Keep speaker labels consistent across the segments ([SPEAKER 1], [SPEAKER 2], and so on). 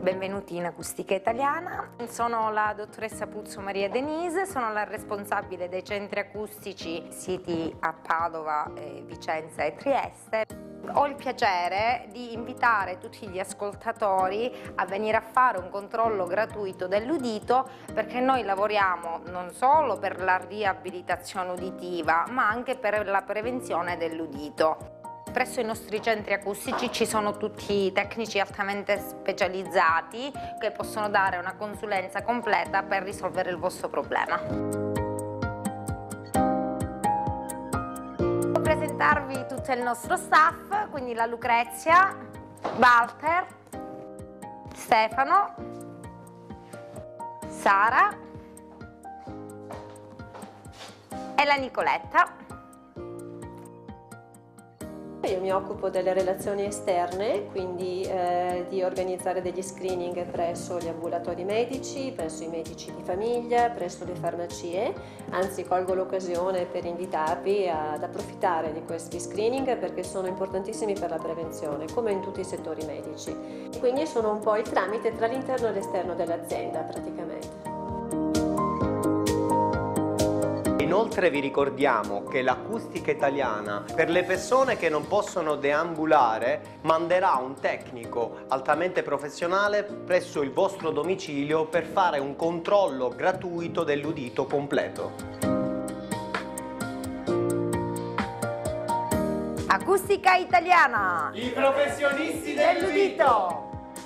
[SPEAKER 1] Benvenuti in Acustica Italiana, sono la dottoressa Puzzo Maria Denise, sono la responsabile dei centri acustici siti a Padova, Vicenza e Trieste. Ho il piacere di invitare tutti gli ascoltatori a venire a fare un controllo gratuito dell'udito, perché noi lavoriamo non solo per la riabilitazione uditiva ma anche per la prevenzione dell'udito. Presso i nostri centri acustici ci sono tutti i tecnici altamente specializzati che possono dare una consulenza completa per risolvere il vostro problema. Voglio presentarvi tutto il nostro staff, quindi la Lucrezia, Walter, Stefano, Sara e la Nicoletta.
[SPEAKER 2] Io mi occupo delle relazioni esterne, quindi di organizzare degli screening presso gli ambulatori medici, presso i medici di famiglia, presso le farmacie. Anzi, colgo l'occasione per invitarvi ad approfittare di questi screening perché sono importantissimi per la prevenzione, come in tutti i settori medici. Quindi sono un po' il tramite tra l'interno e l'esterno dell'azienda, praticamente.
[SPEAKER 3] Inoltre vi ricordiamo che l'Acustica Italiana, per le persone che non possono deambulare, manderà un tecnico altamente professionale presso il vostro domicilio per fare un controllo gratuito dell'udito completo.
[SPEAKER 1] Acustica Italiana!
[SPEAKER 3] I professionisti
[SPEAKER 1] dell'udito!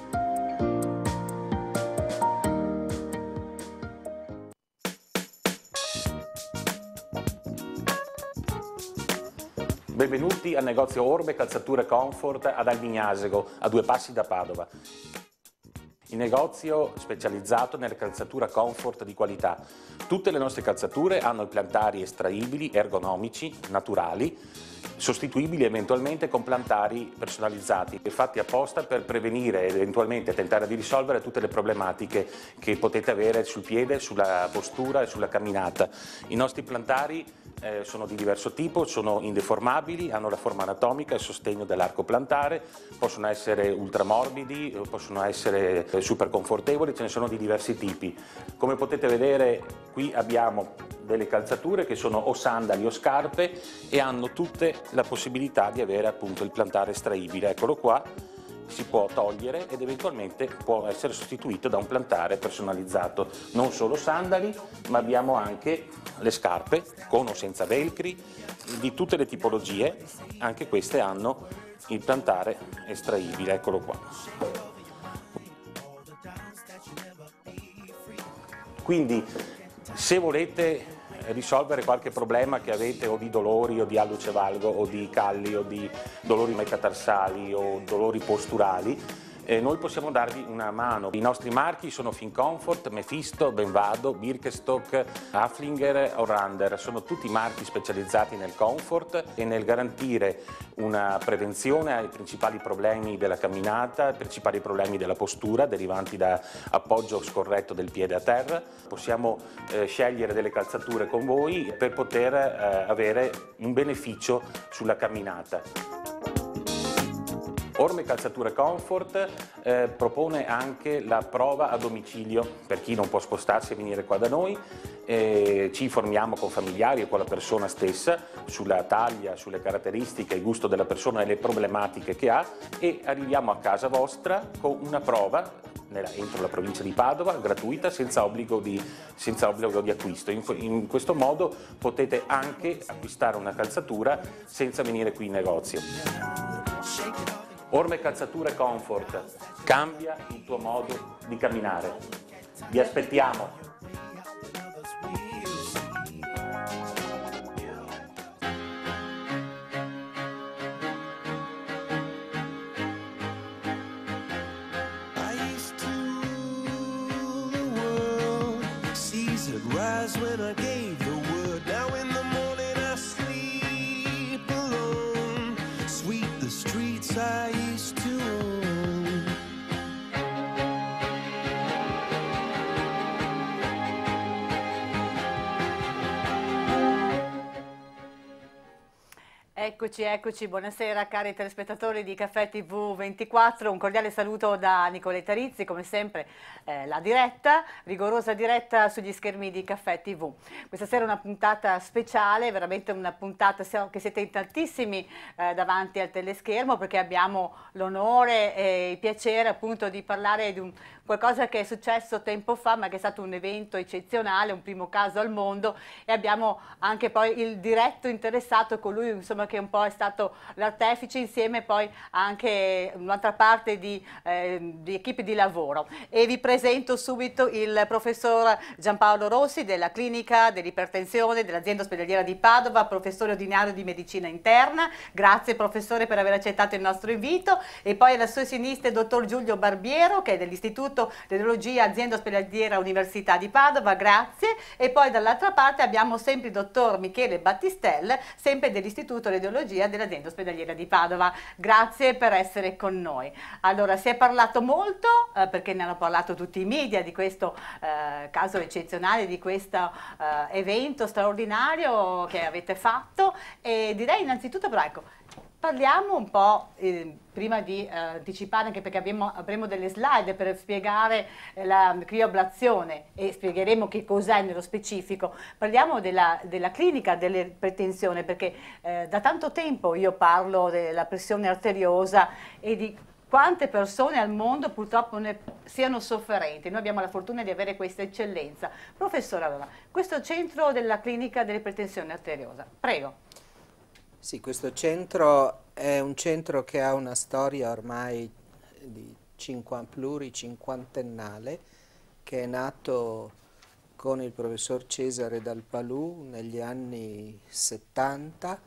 [SPEAKER 4] Benvenuti al negozio Orme Calzature Comfort ad Albignasego, a 2 passi da Padova. Il negozio specializzato nella calzatura comfort di qualità. Tutte le nostre calzature hanno i plantari estraibili, ergonomici, naturali, sostituibili eventualmente con plantari personalizzati, fatti apposta per prevenire ed eventualmente tentare di risolvere tutte le problematiche che potete avere sul piede, sulla postura e sulla camminata. I nostri plantari sono di diverso tipo, sono indeformabili, hanno la forma anatomica e il sostegno dell'arco plantare, possono essere ultramorbidi, possono essere super confortevoli, ce ne sono di diversi tipi. Come potete vedere qui abbiamo delle calzature che sono o sandali o scarpe e hanno tutte la possibilità di avere appunto il plantare estraibile. Eccolo qua, si può togliere ed eventualmente può essere sostituito da un plantare personalizzato. Non solo sandali, ma abbiamo anche le scarpe con o senza velcri, di tutte le tipologie, anche queste hanno il plantare estraibile, eccolo qua. Quindi se volete risolvere qualche problema che avete o di dolori o di alluce valgo o di calli o di dolori metatarsali o dolori posturali, noi possiamo darvi una mano. I nostri marchi sono Fincomfort, Mephisto, Benvado, Birkenstock, Haflinger o Rander. Sono tutti marchi specializzati nel comfort e nel garantire una prevenzione ai principali problemi della camminata, ai principali problemi della postura derivanti da appoggio scorretto del piede a terra. Possiamo scegliere delle calzature con voi per poter avere un beneficio sulla camminata. Orme Calzature Comfort propone anche la prova a domicilio per chi non può spostarsi e venire qua da noi. Ci informiamo con familiari e con la persona stessa sulla taglia, sulle caratteristiche, il gusto della persona e le problematiche che ha e arriviamo a casa vostra con una prova entro la provincia di Padova, gratuita, senza obbligo di acquisto. In questo modo potete anche acquistare una calzatura senza venire qui in negozio. Orme Calzature Comfort, cambia il tuo modo di camminare. Vi aspettiamo!
[SPEAKER 5] Eccoci, eccoci, buonasera cari telespettatori di Caffè TV24, un cordiale saluto da Nicoletta Rizzi, come sempre la diretta, rigorosa diretta sugli schermi di Caffè TV. Questa sera è una puntata speciale, veramente una puntata che siete in tantissimi davanti al teleschermo, perché abbiamo l'onore e il piacere appunto di parlare di qualcosa che è successo tempo fa, ma che è stato un evento eccezionale, un primo caso al mondo, e abbiamo anche poi il diretto interessato, colui insomma che un po' è stato l'artefice, insieme poi anche un'altra parte di equipe di lavoro. E vi presento subito il professor Giampaolo Rossi della clinica dell'ipertensione dell'azienda ospedaliera di Padova, professore ordinario di medicina interna. Grazie professore per aver accettato il nostro invito. E poi alla sua sinistra il dottor Giulio Barbiero, che è dell'Istituto di Radiologia azienda ospedaliera Università di Padova, grazie. E poi dall'altra parte abbiamo sempre il dottor Michele Battistelle, sempre dell'Istituto di Radiologia dell'azienda ospedaliera di Padova. Grazie per essere con noi. Allora, si è parlato molto, perché ne hanno parlato tutti i media, di questo caso eccezionale, di questo evento straordinario che avete fatto, e direi innanzitutto, però ecco, parliamo un po', prima di anticipare, anche perché avremo delle slide per spiegare la crioablazione e spiegheremo che cos'è nello specifico. Parliamo della clinica dell'ipertensione, perché da tanto tempo io parlo della pressione arteriosa e di quante persone al mondo purtroppo ne siano sofferenti. Noi abbiamo la fortuna di avere questa eccellenza. Professore, allora, questo centro della clinica dell'ipertensione arteriosa, prego.
[SPEAKER 6] Sì, questo centro è un centro che ha una storia ormai di pluricinquantennale, che è nato con il professor Cesare Dal Palù negli anni 70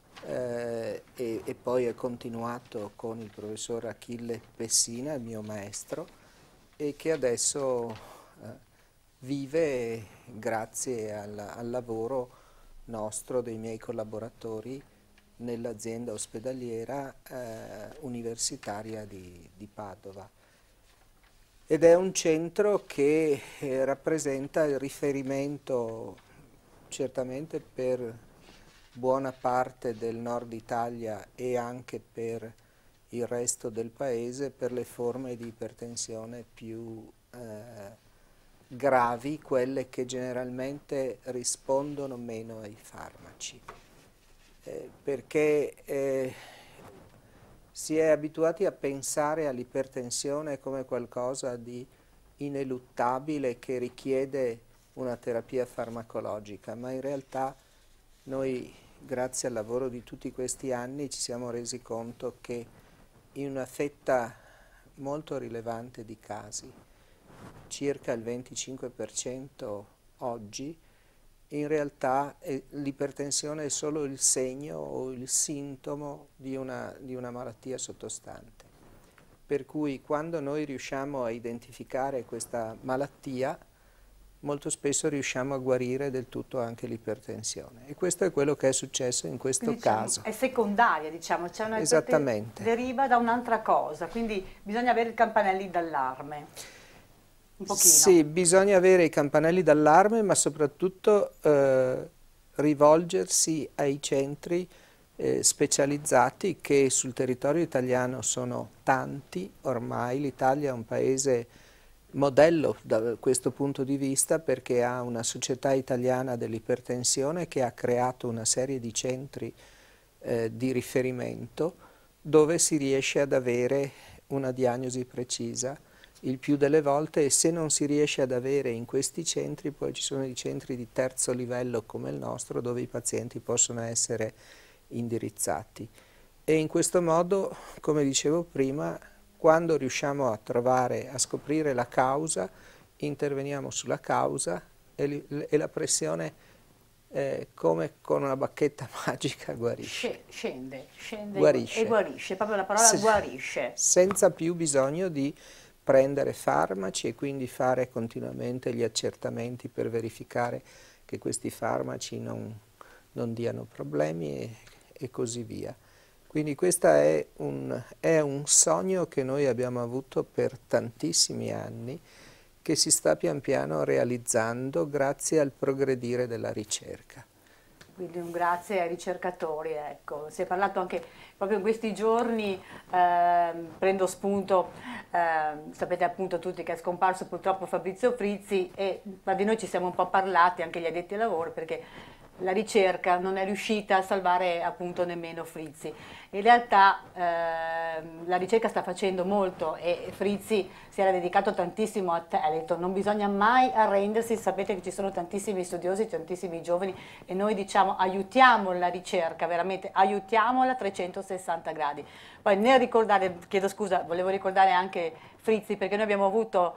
[SPEAKER 6] e poi è continuato con il professor Achille Pessina, il mio maestro, e che adesso vive grazie al lavoro nostro, dei miei collaboratori, nell'azienda ospedaliera universitaria di Padova. Ed è un centro che rappresenta il riferimento certamente per buona parte del nord Italia e anche per il resto del paese per le forme di ipertensione più gravi, quelle che generalmente rispondono meno ai farmaci. Perché si è abituati a pensare all'ipertensione come qualcosa di ineluttabile che richiede una terapia farmacologica, ma in realtà noi, grazie al lavoro di tutti questi anni, ci siamo resi conto che in una fetta molto rilevante di casi, circa il 25% oggi, in realtà l'ipertensione è solo il segno o il sintomo di una malattia sottostante. Per cui quando noi riusciamo a identificare questa malattia, molto spesso riusciamo a guarire del tutto anche l'ipertensione. E questo è quello che è successo in questo caso.
[SPEAKER 5] È secondaria, diciamo, c'è una
[SPEAKER 6] Esattamente.
[SPEAKER 5] Deriva da un'altra cosa, quindi bisogna avere i campanelli d'allarme. Un pochino.
[SPEAKER 6] Sì, bisogna avere i campanelli d'allarme, ma soprattutto rivolgersi ai centri specializzati che sul territorio italiano sono tanti ormai. L'Italia è un paese modello da questo punto di vista perché ha una società italiana dell'ipertensione che ha creato una serie di centri di riferimento dove si riesce ad avere una diagnosi precisa il più delle volte, e se non si riesce ad avere in questi centri, poi ci sono i centri di terzo livello come il nostro dove i pazienti possono essere indirizzati. E in questo modo, come dicevo prima, quando riusciamo a scoprire la causa, interveniamo sulla causa e la pressione come con una bacchetta magica guarisce.
[SPEAKER 5] Scende
[SPEAKER 6] guarisce.
[SPEAKER 5] E guarisce, proprio la parola guarisce.
[SPEAKER 6] Senza più bisogno di prendere farmaci e quindi fare continuamente gli accertamenti per verificare che questi farmaci non diano problemi e così via. Quindi questo è un sogno che noi abbiamo avuto per tantissimi anni, che si sta pian piano realizzando grazie al progredire della ricerca.
[SPEAKER 5] Quindi un grazie ai ricercatori, ecco. Si è parlato anche proprio in questi giorni, prendo spunto, sapete appunto tutti che è scomparso purtroppo Fabrizio Frizzi, e tra di noi ci siamo un po' parlati, anche gli addetti ai lavori, perché la ricerca non è riuscita a salvare appunto nemmeno Frizzi. In realtà la ricerca sta facendo molto e Frizzi si era dedicato tantissimo a Telethon, non bisogna mai arrendersi, sapete che ci sono tantissimi studiosi, tantissimi giovani, e noi diciamo aiutiamo la ricerca, veramente aiutiamola a 360 gradi. Poi nel ricordare, chiedo scusa, volevo ricordare anche Frizzi, perché noi abbiamo avuto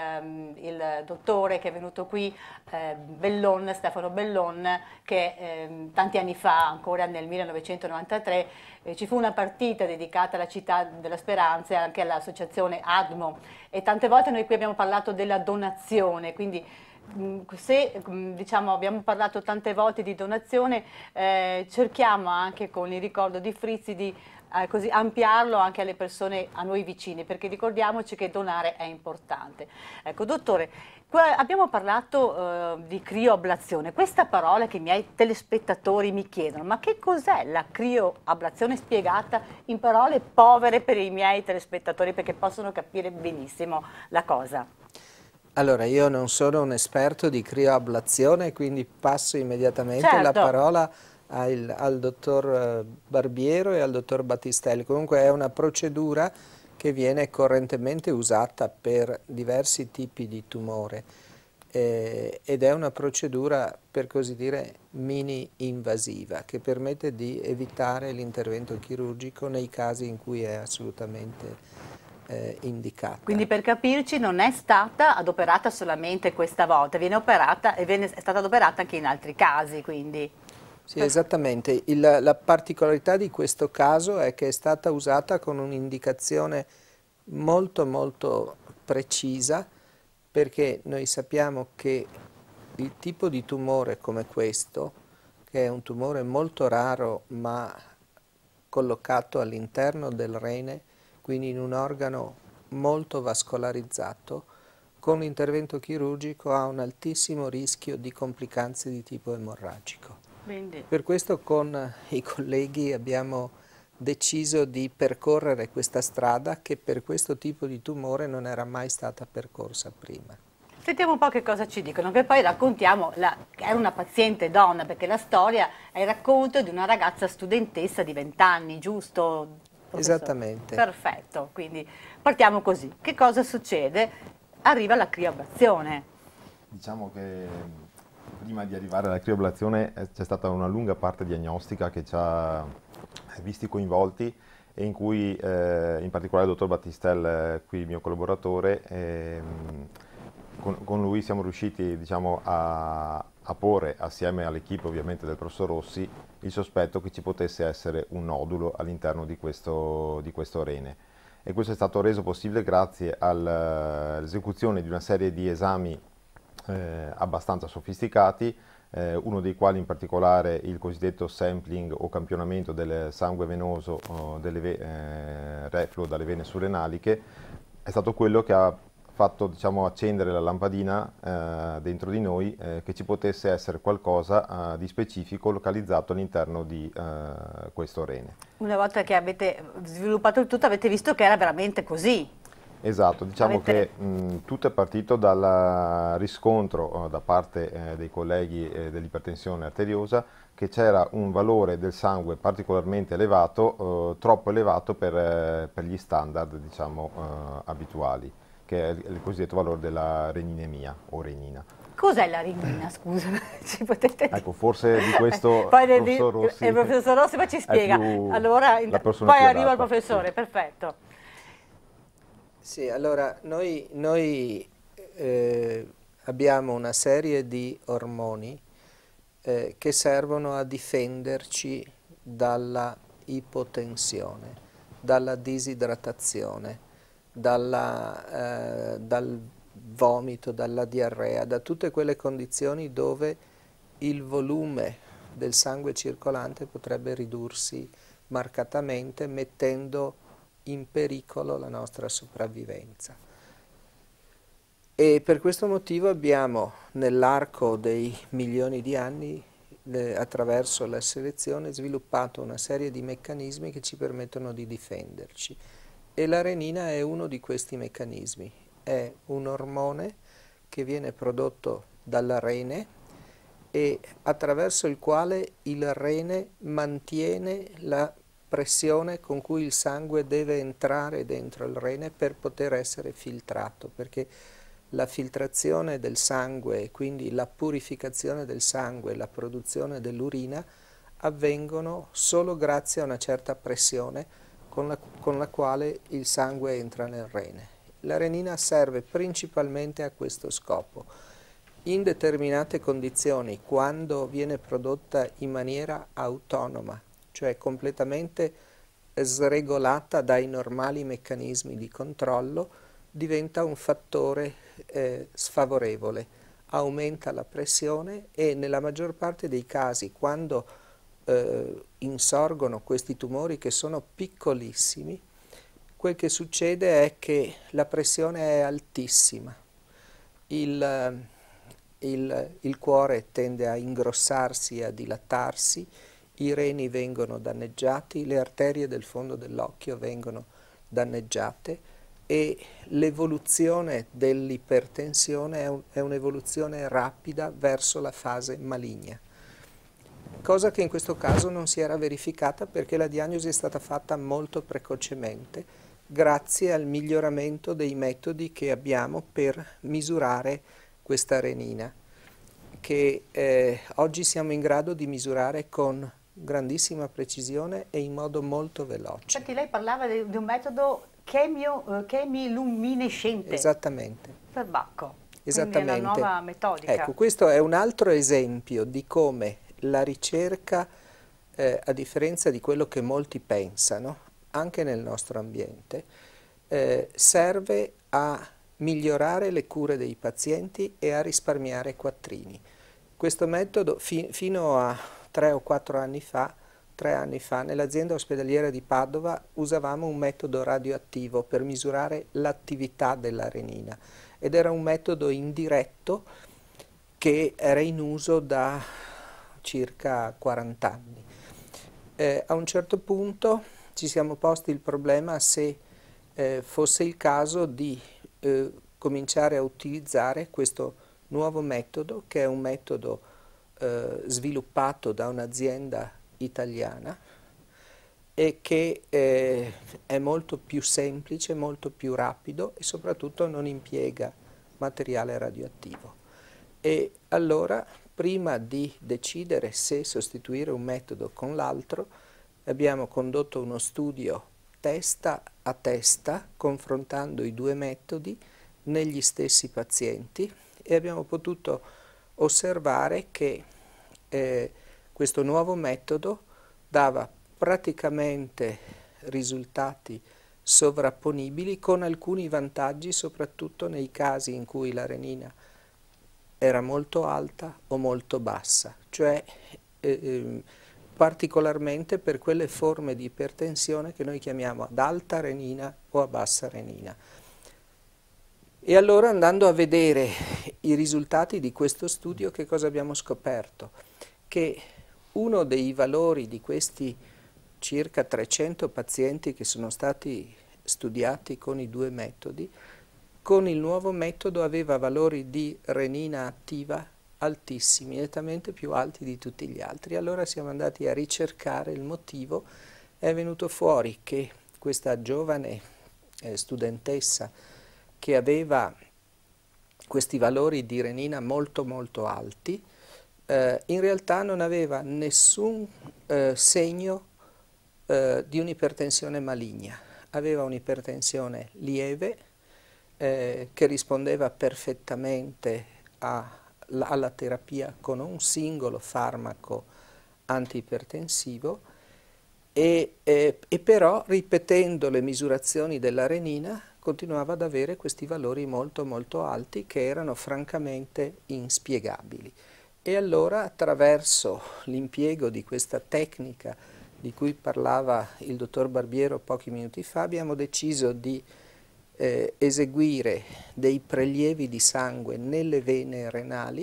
[SPEAKER 5] il dottore che è venuto qui, Bellon, Stefano Bellon, che tanti anni fa, ancora nel 1993, ci fu una partita dedicata alla città della Speranza e anche all'associazione ADMO, e tante volte noi qui abbiamo parlato della donazione, quindi se diciamo, abbiamo parlato tante volte di donazione, cerchiamo anche con il ricordo di Frizzi di così ampliarlo anche alle persone a noi vicine, perché ricordiamoci che donare è importante. Ecco, dottore, abbiamo parlato di crioablazione, questa parola che i miei telespettatori mi chiedono, ma che cos'è la crioablazione, spiegata in parole povere per i miei telespettatori, perché possono capire benissimo la cosa?
[SPEAKER 6] Allora, io non sono un esperto di crioablazione, quindi passo immediatamente la parola al dottor Barbiero e al dottor Battistelli. Comunque è una procedura che viene correntemente usata per diversi tipi di tumore ed è una procedura, per così dire, mini invasiva, che permette di evitare l'intervento chirurgico nei casi in cui è assolutamente indicata.
[SPEAKER 5] Quindi, per capirci, non è stata adoperata solamente questa volta, viene operata e è stata adoperata anche in altri casi, quindi.
[SPEAKER 6] Sì, esattamente. La particolarità di questo caso è che è stata usata con un'indicazione molto molto precisa, perché noi sappiamo che il tipo di tumore come questo, che è un tumore molto raro ma collocato all'interno del rene, quindi in un organo molto vascolarizzato, con l'intervento chirurgico ha un altissimo rischio di complicanze di tipo emorragico.
[SPEAKER 5] Quindi.
[SPEAKER 6] Per questo con i colleghi abbiamo deciso di percorrere questa strada che per questo tipo di tumore non era mai stata percorsa prima.
[SPEAKER 5] Sentiamo un po' che cosa ci dicono, che poi raccontiamo, è una paziente donna, perché la storia è il racconto di una ragazza studentessa di 20 anni, giusto? Professore?
[SPEAKER 6] Esattamente.
[SPEAKER 5] Perfetto, quindi partiamo così. Che cosa succede? Arriva la crioablazione.
[SPEAKER 7] Diciamo che prima di arrivare alla crioablazione c'è stata una lunga parte diagnostica che ci ha visti coinvolti e in cui in particolare il dottor Battistel, qui il mio collaboratore, con lui siamo riusciti, diciamo, a porre, assieme all'equipe ovviamente del professor Rossi, il sospetto che ci potesse essere un nodulo all'interno di questo rene. E questo è stato reso possibile grazie all'esecuzione di una serie di esami abbastanza sofisticati, uno dei quali in particolare il cosiddetto sampling o campionamento del sangue venoso refluo dalle vene surrenaliche, è stato quello che ha fatto, diciamo, accendere la lampadina dentro di noi che ci potesse essere qualcosa di specifico localizzato all'interno di questo rene.
[SPEAKER 5] Una volta che avete sviluppato il tutto avete visto che era veramente così.
[SPEAKER 7] Esatto, diciamo che tutto è partito dal riscontro da parte dei colleghi dell'ipertensione arteriosa che c'era un valore del sangue particolarmente elevato, troppo elevato per gli standard, diciamo, abituali, che è il cosiddetto valore della reninemia o renina.
[SPEAKER 5] Cos'è la renina, scusa? Ci potete dire?
[SPEAKER 7] Ecco, forse di questo
[SPEAKER 5] poi
[SPEAKER 7] il professor
[SPEAKER 5] Rossi poi ci spiega. Allora, poi arriva il professore, sì. Perfetto.
[SPEAKER 6] Sì, allora noi abbiamo una serie di ormoni che servono a difenderci dalla ipotensione, dalla disidratazione, dal vomito, dalla diarrea, da tutte quelle condizioni dove il volume del sangue circolante potrebbe ridursi marcatamente, mettendo in pericolo la nostra sopravvivenza. E per questo motivo abbiamo nell'arco dei milioni di anni attraverso la selezione, sviluppato una serie di meccanismi che ci permettono di difenderci. E la renina è uno di questi meccanismi. È un ormone che viene prodotto dal rene e attraverso il quale il rene mantiene la pressione con cui il sangue deve entrare dentro il rene per poter essere filtrato, perché la filtrazione del sangue, quindi la purificazione del sangue, la produzione dell'urina avvengono solo grazie a una certa pressione con la quale il sangue entra nel rene. La renina serve principalmente a questo scopo. In determinate condizioni, quando viene prodotta in maniera autonoma, cioè completamente sregolata dai normali meccanismi di controllo, diventa un fattore sfavorevole, aumenta la pressione e nella maggior parte dei casi, quando insorgono questi tumori che sono piccolissimi, quel che succede è che la pressione è altissima. Il cuore tende a ingrossarsi e a dilatarsi, i reni vengono danneggiati, le arterie del fondo dell'occhio vengono danneggiate e l'evoluzione dell'ipertensione è un'evoluzione rapida verso la fase maligna, cosa che in questo caso non si era verificata perché la diagnosi è stata fatta molto precocemente grazie al miglioramento dei metodi che abbiamo per misurare questa renina, che oggi siamo in grado di misurare con grandissima precisione e in modo molto veloce.
[SPEAKER 5] Infatti lei parlava di un metodo chemiluminescente.
[SPEAKER 6] Esattamente.
[SPEAKER 5] Per Bacco.
[SPEAKER 6] Esattamente.
[SPEAKER 5] Quindi è una nuova metodica.
[SPEAKER 6] Ecco, questo è un altro esempio di come la ricerca, a differenza di quello che molti pensano, anche nel nostro ambiente, serve a migliorare le cure dei pazienti e a risparmiare quattrini. Questo metodo fino a 3 o 4 anni fa, 3 anni fa, nell'azienda ospedaliera di Padova usavamo un metodo radioattivo per misurare l'attività della renina ed era un metodo indiretto che era in uso da circa 40 anni. A un certo punto ci siamo posti il problema se fosse il caso di cominciare a utilizzare questo nuovo metodo, che è un metodo sviluppato da un'azienda italiana e che è molto più semplice, molto più rapido e soprattutto non impiega materiale radioattivo. E allora, prima di decidere se sostituire un metodo con l'altro, abbiamo condotto uno studio testa a testa, confrontando i due metodi negli stessi pazienti e abbiamo potuto osservare che questo nuovo metodo dava praticamente risultati sovrapponibili con alcuni vantaggi, soprattutto nei casi in cui la renina era molto alta o molto bassa, cioè particolarmente per quelle forme di ipertensione che noi chiamiamo ad alta renina o a bassa renina. E allora, andando a vedere i risultati di questo studio, che cosa abbiamo scoperto? Che uno dei valori di questi circa 300 pazienti che sono stati studiati con i due metodi, con il nuovo metodo aveva valori di renina attiva altissimi, nettamente più alti di tutti gli altri. Allora siamo andati a ricercare il motivo, è venuto fuori che questa giovane studentessa che aveva questi valori di renina molto molto alti, in realtà non aveva nessun segno di un'ipertensione maligna, aveva un'ipertensione lieve che rispondeva perfettamente alla terapia con un singolo farmaco antiipertensivo e però, ripetendo le misurazioni della renina, continuava ad avere questi valori molto molto alti che erano francamente inspiegabili. E allora, attraverso l'impiego di questa tecnica di cui parlava il dottor Barbiero pochi minuti fa, abbiamo deciso di eseguire dei prelievi di sangue nelle vene renali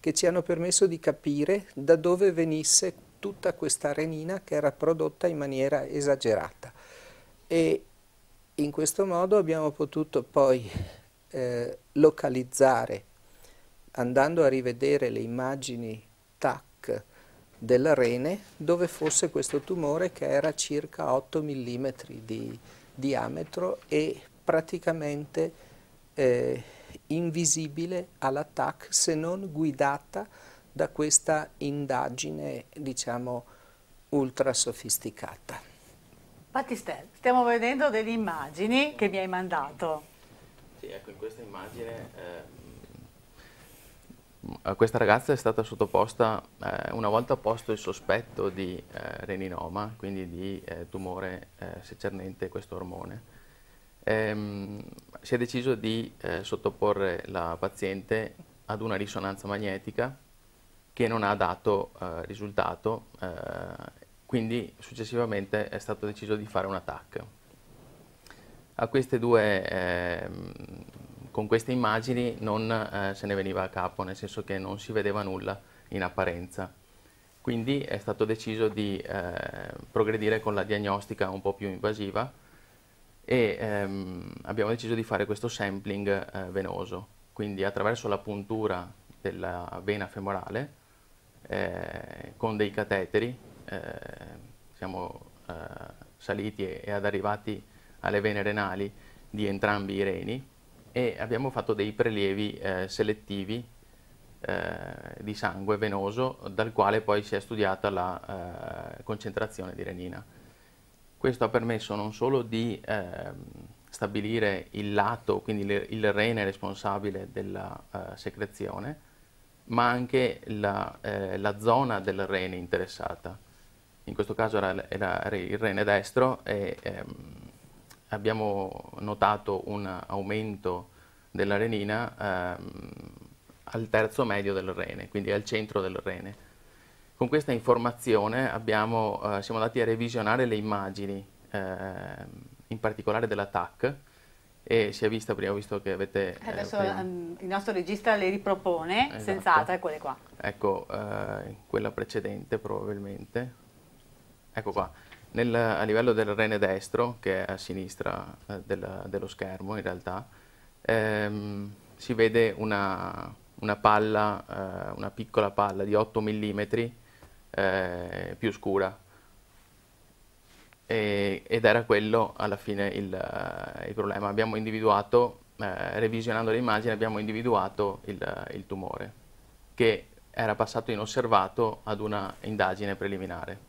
[SPEAKER 6] che ci hanno permesso di capire da dove venisse tutta questa renina che era prodotta in maniera esagerata. E in questo modo abbiamo potuto poi localizzare, andando a rivedere le immagini TAC del rene, dove fosse questo tumore che era circa 8 mm di diametro e praticamente invisibile alla TAC se non guidata da questa indagine, diciamo, ultra sofisticata.
[SPEAKER 5] Battistelle, stiamo vedendo delle immagini che mi hai mandato.
[SPEAKER 8] Sì, ecco, in questa immagine questa ragazza è stata sottoposta, una volta posto il sospetto di reninoma, quindi di tumore secernente questo ormone, si è deciso di sottoporre la paziente ad una risonanza magnetica che non ha dato risultato, quindi successivamente è stato deciso di fare una TAC. A queste due, con queste immagini non se ne veniva a capo, nel senso che non si vedeva nulla in apparenza. Quindi è stato deciso di progredire con la diagnostica un po' più invasiva e abbiamo deciso di fare questo sampling venoso, quindi attraverso la puntura della vena femorale con dei cateteri siamo saliti e arrivati alle vene renali di entrambi i reni e abbiamo fatto dei prelievi selettivi di sangue venoso dal quale poi si è studiata la concentrazione di renina. Questo ha permesso non solo di stabilire il lato, quindi il rene responsabile della secrezione, ma anche la zona del rene interessata. In questo caso era il rene destro e abbiamo notato un aumento della renina al terzo medio del rene, quindi al centro del rene. Con questa informazione siamo andati a revisionare le immagini, in particolare della TAC, e si è vista, prima ho visto che avete...
[SPEAKER 5] Adesso il nostro regista le ripropone,
[SPEAKER 8] esatto.
[SPEAKER 5] senz'altro, quelle qua.
[SPEAKER 8] Ecco, quella precedente probabilmente. Ecco qua, a livello del rene destro, che è a sinistra dello schermo in realtà, si vede una palla, una piccola palla di 8 mm più scura. Ed era quello alla fine il problema. Abbiamo individuato, revisionando le immagini, abbiamo individuato il tumore, che era passato inosservato ad una indagine preliminare.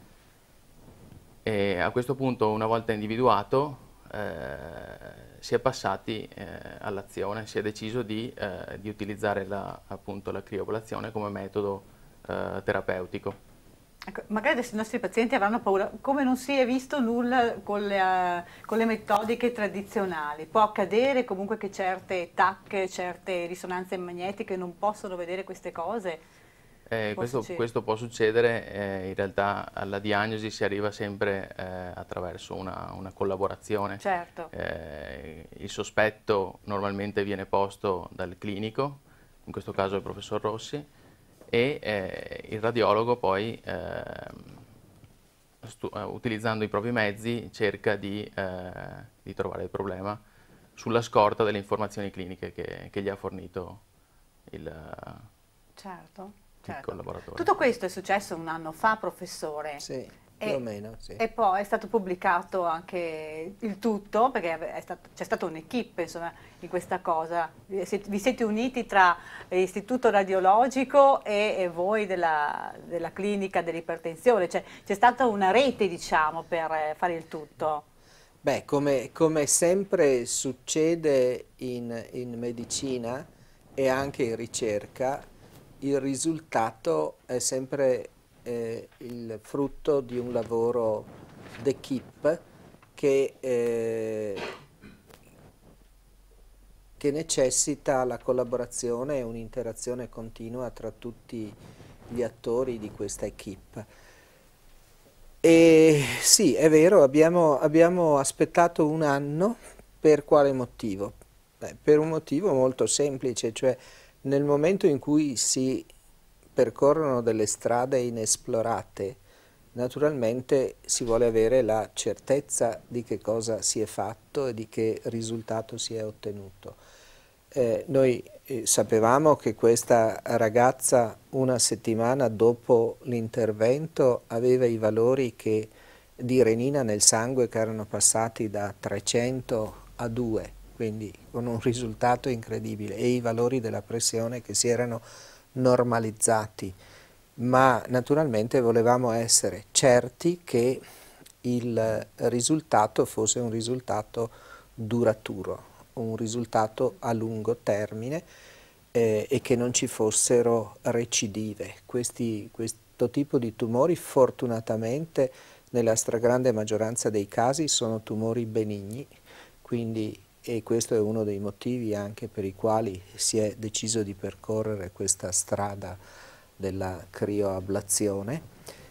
[SPEAKER 8] E a questo punto, una volta individuato, si è passati all'azione, si è deciso di utilizzare appunto la crioablazione come metodo terapeutico.
[SPEAKER 5] Ecco, magari adesso i nostri pazienti avranno paura, come non si è visto nulla con le metodiche tradizionali. Può accadere comunque che certe TAC, certe risonanze magnetiche non possono vedere queste cose?
[SPEAKER 8] Questo può succedere, in realtà alla diagnosi si arriva sempre attraverso una collaborazione.
[SPEAKER 5] Certo.
[SPEAKER 8] Il sospetto normalmente viene posto dal clinico, in questo caso il professor Rossi, e il radiologo poi, utilizzando i propri mezzi, cerca di trovare il problema sulla scorta delle informazioni cliniche che gli ha fornito il collaboratore.
[SPEAKER 5] Tutto questo è successo un anno fa, professore?
[SPEAKER 6] Sì, più o meno, sì.
[SPEAKER 5] E poi è stato pubblicato anche il tutto, perché c'è stata un'equipe, insomma, in questa cosa. Vi siete uniti tra l'Istituto Radiologico e voi della clinica dell'ipertensione, cioè c'è stata una rete, diciamo, per fare il tutto.
[SPEAKER 6] Beh, come sempre succede in medicina e anche in ricerca, il risultato è sempre il frutto di un lavoro d'équipe che necessita la collaborazione e un'interazione continua tra tutti gli attori di questa equipe. E sì, è vero, abbiamo aspettato un anno. Per quale motivo? Per un motivo molto semplice, cioè nel momento in cui si percorrono delle strade inesplorate, naturalmente si vuole avere la certezza di che cosa si è fatto e di che risultato si è ottenuto. Noi sapevamo che questa ragazza una settimana dopo l'intervento aveva i valori di renina nel sangue che erano passati da 300 a 2, quindi con un risultato incredibile, e i valori della pressione che si erano normalizzati, ma naturalmente volevamo essere certi che il risultato fosse un risultato duraturo, un risultato a lungo termine e che non ci fossero recidive. Questo tipo di tumori fortunatamente nella stragrande maggioranza dei casi sono tumori benigni, e questo è uno dei motivi anche per i quali si è deciso di percorrere questa strada della crioablazione,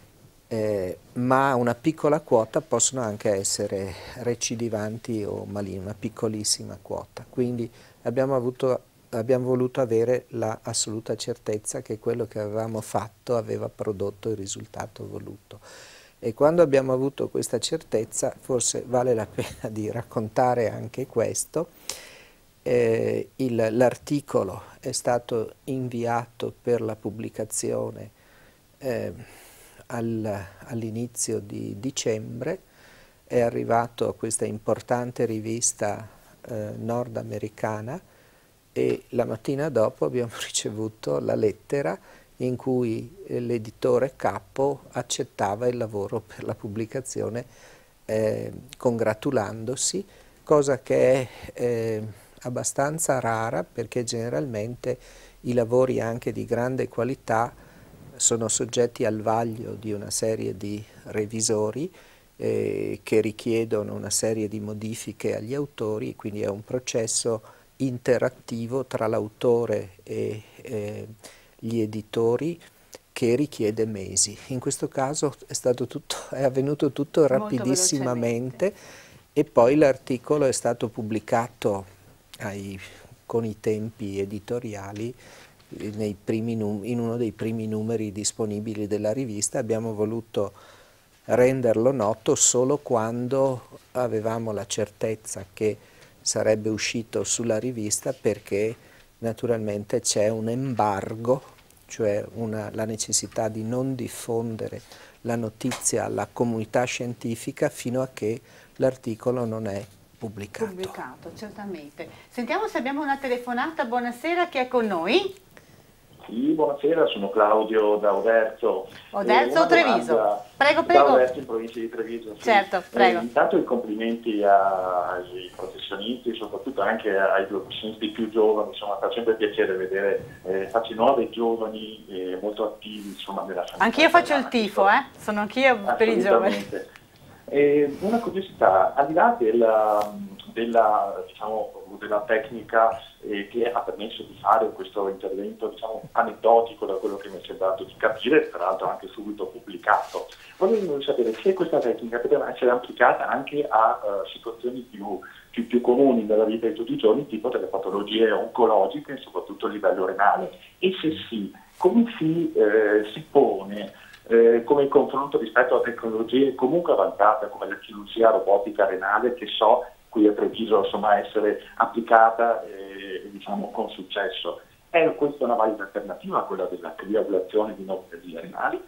[SPEAKER 6] ma una piccola quota possono anche essere recidivanti o maligni, una piccolissima quota. Quindi abbiamo voluto avere l'assoluta certezza che quello che avevamo fatto aveva prodotto il risultato voluto. E quando abbiamo avuto questa certezza, forse vale la pena di raccontare anche questo. L'articolo è stato inviato per la pubblicazione all'inizio di dicembre, è arrivato a questa importante rivista nordamericana e la mattina dopo abbiamo ricevuto la lettera in cui l'editore capo accettava il lavoro per la pubblicazione congratulandosi, cosa che è abbastanza rara perché generalmente i lavori anche di grande qualità sono soggetti al vaglio di una serie di revisori che richiedono una serie di modifiche agli autori, quindi è un processo interattivo tra l'autore e gli editori che richiede mesi. In questo caso è avvenuto tutto rapidissimamente e poi l'articolo è stato pubblicato con i tempi editoriali in uno dei primi numeri disponibili della rivista. Abbiamo voluto renderlo noto solo quando avevamo la certezza che sarebbe uscito sulla rivista, perché naturalmente c'è un embargo, cioè la necessità di non diffondere la notizia alla comunità scientifica fino a che l'articolo non è pubblicato.
[SPEAKER 5] Pubblicato, certamente. Sentiamo se abbiamo una telefonata. Buonasera, chi è con noi?
[SPEAKER 9] Sì, buonasera, sono Claudio da Oderzo.
[SPEAKER 5] Oderzo o Treviso? Prego,
[SPEAKER 9] Da Oderzo, in provincia di Treviso. Sì.
[SPEAKER 5] Certo, prego.
[SPEAKER 9] Intanto i complimenti ai professionisti, soprattutto anche ai professionisti più giovani, insomma fa sempre piacere vedere facce nuove, giovani, molto attivi, insomma, nella sanità.
[SPEAKER 5] Anch'io faccio il tifo, sono anch'io per i giovani.
[SPEAKER 9] Una curiosità, al di là della tecnica che ha permesso di fare questo intervento, diciamo, aneddotico da quello che mi è sembrato di capire, tra l'altro anche subito pubblicato, voglio sapere se questa tecnica poteva essere applicata anche a situazioni più comuni nella vita di tutti i giorni, tipo delle patologie oncologiche, soprattutto a livello renale, e se sì, come si pone come confronto rispetto a tecnologie comunque avanzate come la chirurgia robotica renale, che so qui a Treviso essere applicata diciamo con successo. È questa una valida alternativa a quella della crioablazione di neoplasie renali?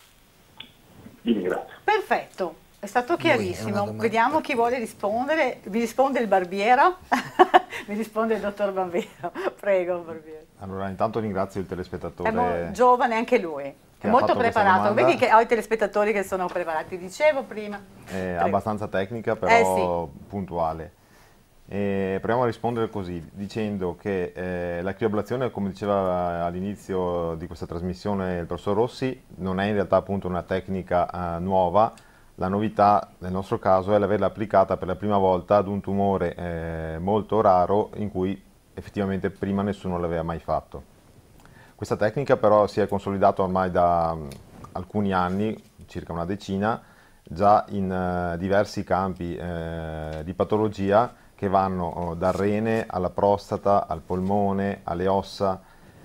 [SPEAKER 9] Vi ringrazio.
[SPEAKER 5] Perfetto, è stato chiarissimo. Vediamo chi vuole rispondere. Vi risponde il barbiero? Mi risponde il dottor Bambino. Prego, barbiere.
[SPEAKER 7] Allora, intanto ringrazio il telespettatore.
[SPEAKER 5] È giovane anche lui. È molto preparato, vedi che ho i telespettatori che sono preparati, dicevo prima.
[SPEAKER 7] È abbastanza tecnica, però puntuale. Proviamo a rispondere così, dicendo che la crioablazione, come diceva all'inizio di questa trasmissione il professor Rossi, non è in realtà appunto una tecnica nuova. La novità nel nostro caso è l'averla applicata per la prima volta ad un tumore molto raro in cui effettivamente prima nessuno l'aveva mai fatto. Questa tecnica però si è consolidata ormai da alcuni anni, circa una decina, già in diversi campi di patologia che vanno dal rene alla prostata, al polmone, alle ossa,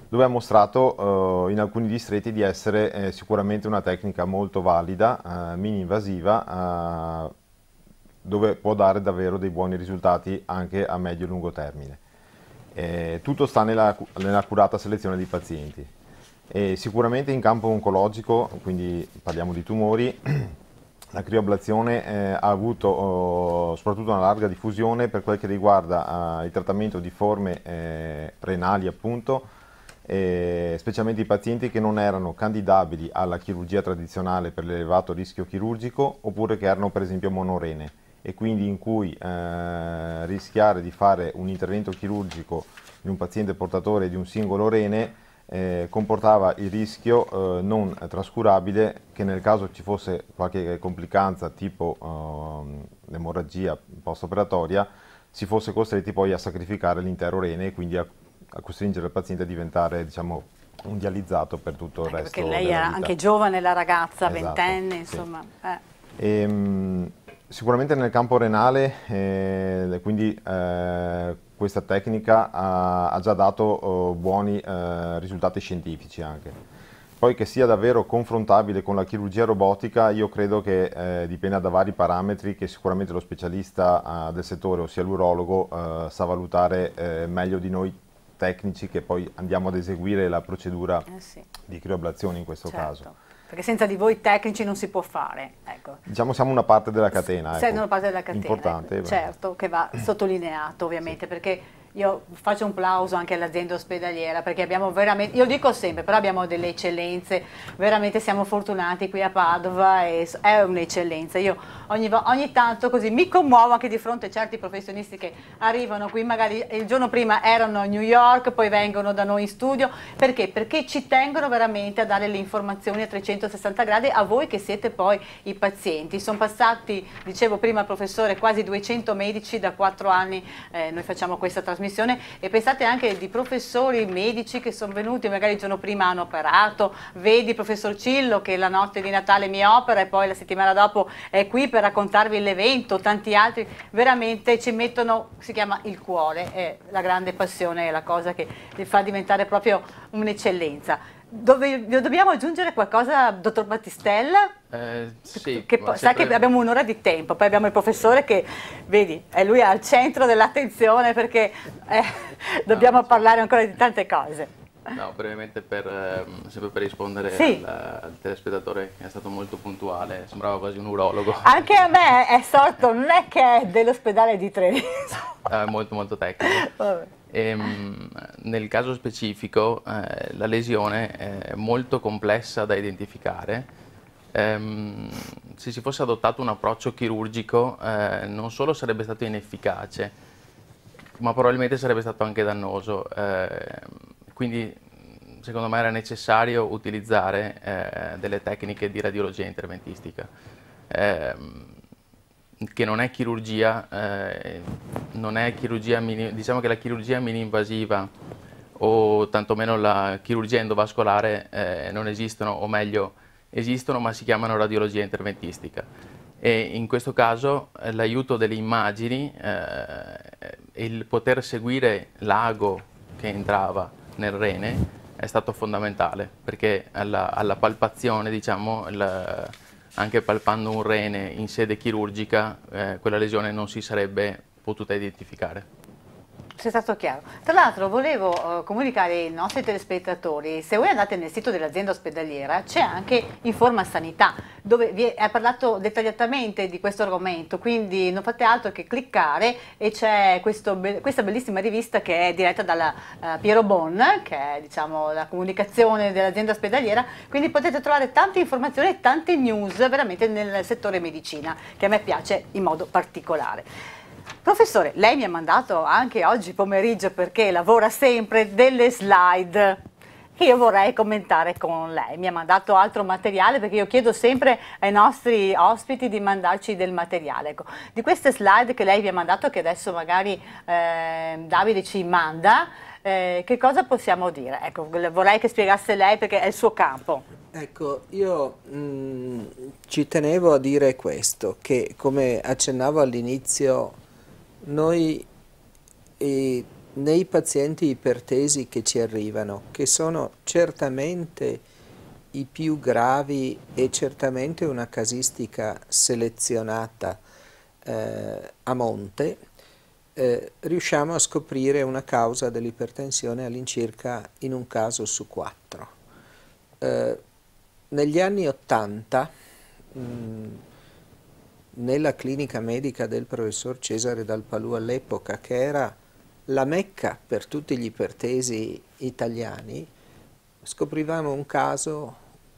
[SPEAKER 7] dove ha mostrato in alcuni distretti di essere sicuramente una tecnica molto valida, mini-invasiva, dove può dare davvero dei buoni risultati anche a medio e lungo termine. Tutto sta nell'accurata selezione dei pazienti. Sicuramente in campo oncologico, quindi parliamo di tumori, la crioablazione ha avuto soprattutto una larga diffusione per quel che riguarda il trattamento di forme renali, appunto, specialmente i pazienti che non erano candidabili alla chirurgia tradizionale per l'elevato rischio chirurgico, oppure che erano per esempio monorene, e quindi in cui rischiare di fare un intervento chirurgico in un paziente portatore di un singolo rene comportava il rischio non trascurabile che nel caso ci fosse qualche complicanza tipo l'emorragia post-operatoria si fosse costretti poi a sacrificare l'intero rene e quindi a costringere il paziente a diventare, diciamo, un dializzato per tutto il resto
[SPEAKER 5] perché lei
[SPEAKER 7] della
[SPEAKER 5] era
[SPEAKER 7] vita.
[SPEAKER 5] anche giovane, la ragazza,
[SPEAKER 7] Esatto,
[SPEAKER 5] ventenne,
[SPEAKER 7] sì.
[SPEAKER 5] insomma.
[SPEAKER 7] Sicuramente nel campo renale, quindi questa tecnica ha già dato buoni risultati scientifici anche. Poi che sia davvero confrontabile con la chirurgia robotica, io credo che dipenda da vari parametri che sicuramente lo specialista del settore, ossia l'urologo, sa valutare meglio di noi tecnici che poi andiamo ad eseguire la procedura
[SPEAKER 5] Sì.
[SPEAKER 7] di crioablazione in questo
[SPEAKER 5] Certo.
[SPEAKER 7] caso.
[SPEAKER 5] Perché senza di voi tecnici non si può fare. Ecco.
[SPEAKER 7] Diciamo siamo una parte della catena,
[SPEAKER 5] Sei
[SPEAKER 7] ecco,
[SPEAKER 5] una parte della catena,
[SPEAKER 7] importante.
[SPEAKER 5] ecco. Certo, che va sottolineato ovviamente, perché io faccio un plauso anche all'azienda ospedaliera, perché abbiamo veramente, io dico sempre, però abbiamo delle eccellenze, veramente siamo fortunati qui a Padova e è un'eccellenza. Io ogni tanto così mi commuovo anche di fronte a certi professionisti che arrivano qui, magari il giorno prima erano a New York, poi vengono da noi in studio, perché? Perché ci tengono veramente a dare le informazioni a 360 gradi a voi che siete poi i pazienti. Sono passati, dicevo prima al professore, quasi 200 medici da 4 anni, noi facciamo questa trasmissione, e pensate anche di professori medici che sono venuti, magari il giorno prima hanno operato, vedi il professor Cillo che la notte di Natale mi opera e poi la settimana dopo è qui per raccontarvi l'evento, tanti altri, veramente ci mettono, si chiama il cuore, è la grande passione, è la cosa che li fa diventare proprio un'eccellenza. Dobbiamo aggiungere qualcosa, dottor Battistella?
[SPEAKER 8] Sì,
[SPEAKER 5] Che sai che abbiamo un'ora di tempo, poi abbiamo il professore che, vedi, è lui al centro dell'attenzione perché dobbiamo parlare ancora di tante cose.
[SPEAKER 8] No, brevemente sempre per rispondere al telespettatore che è stato molto puntuale, sembrava quasi un urologo.
[SPEAKER 5] Anche a me è sorto, non è che è dell'ospedale di Treviso.
[SPEAKER 8] Molto molto tecnico.
[SPEAKER 5] Vabbè.
[SPEAKER 8] Nel caso specifico la lesione è molto complessa da identificare. Se si fosse adottato un approccio chirurgico non solo sarebbe stato inefficace, ma probabilmente sarebbe stato anche dannoso. Quindi secondo me era necessario utilizzare delle tecniche di radiologia interventistica, che non è chirurgia, diciamo che la chirurgia mini-invasiva o tantomeno la chirurgia endovascolare non esistono, o meglio esistono ma si chiamano radiologia interventistica. E in questo caso l'aiuto delle immagini e il poter seguire l'ago che entrava nel rene è stato fondamentale, perché alla palpazione, diciamo, anche palpando un rene in sede chirurgica, quella lesione non si sarebbe potuta identificare.
[SPEAKER 5] È stato chiaro. Tra l'altro volevo comunicare ai nostri telespettatori, se voi andate nel sito dell'azienda ospedaliera c'è anche Informa Sanità, dove vi è parlato dettagliatamente di questo argomento, quindi non fate altro che cliccare e c'è questa bellissima rivista che è diretta dalla Piero Bon, che è, diciamo, la comunicazione dell'azienda ospedaliera, quindi potete trovare tante informazioni e tante news veramente nel settore medicina, che a me piace in modo particolare. Professore, lei mi ha mandato anche oggi pomeriggio, perché lavora sempre, delle slide che io vorrei commentare con lei. Mi ha mandato altro materiale, perché io chiedo sempre ai nostri ospiti di mandarci del materiale. Ecco, di queste slide che lei vi ha mandato, che adesso magari Davide ci manda, che cosa possiamo dire? Ecco, vorrei che spiegasse lei, perché è il suo campo.
[SPEAKER 6] Ecco, io ci tenevo a dire questo, che come accennavo all'inizio, noi nei pazienti ipertesi che ci arrivano, che sono certamente i più gravi e certamente una casistica selezionata a monte, riusciamo a scoprire una causa dell'ipertensione all'incirca in un caso su 4. Negli anni 80, nella clinica medica del professor Cesare Dal Palù all'epoca, che era la mecca per tutti gli ipertesi italiani, scoprivamo un caso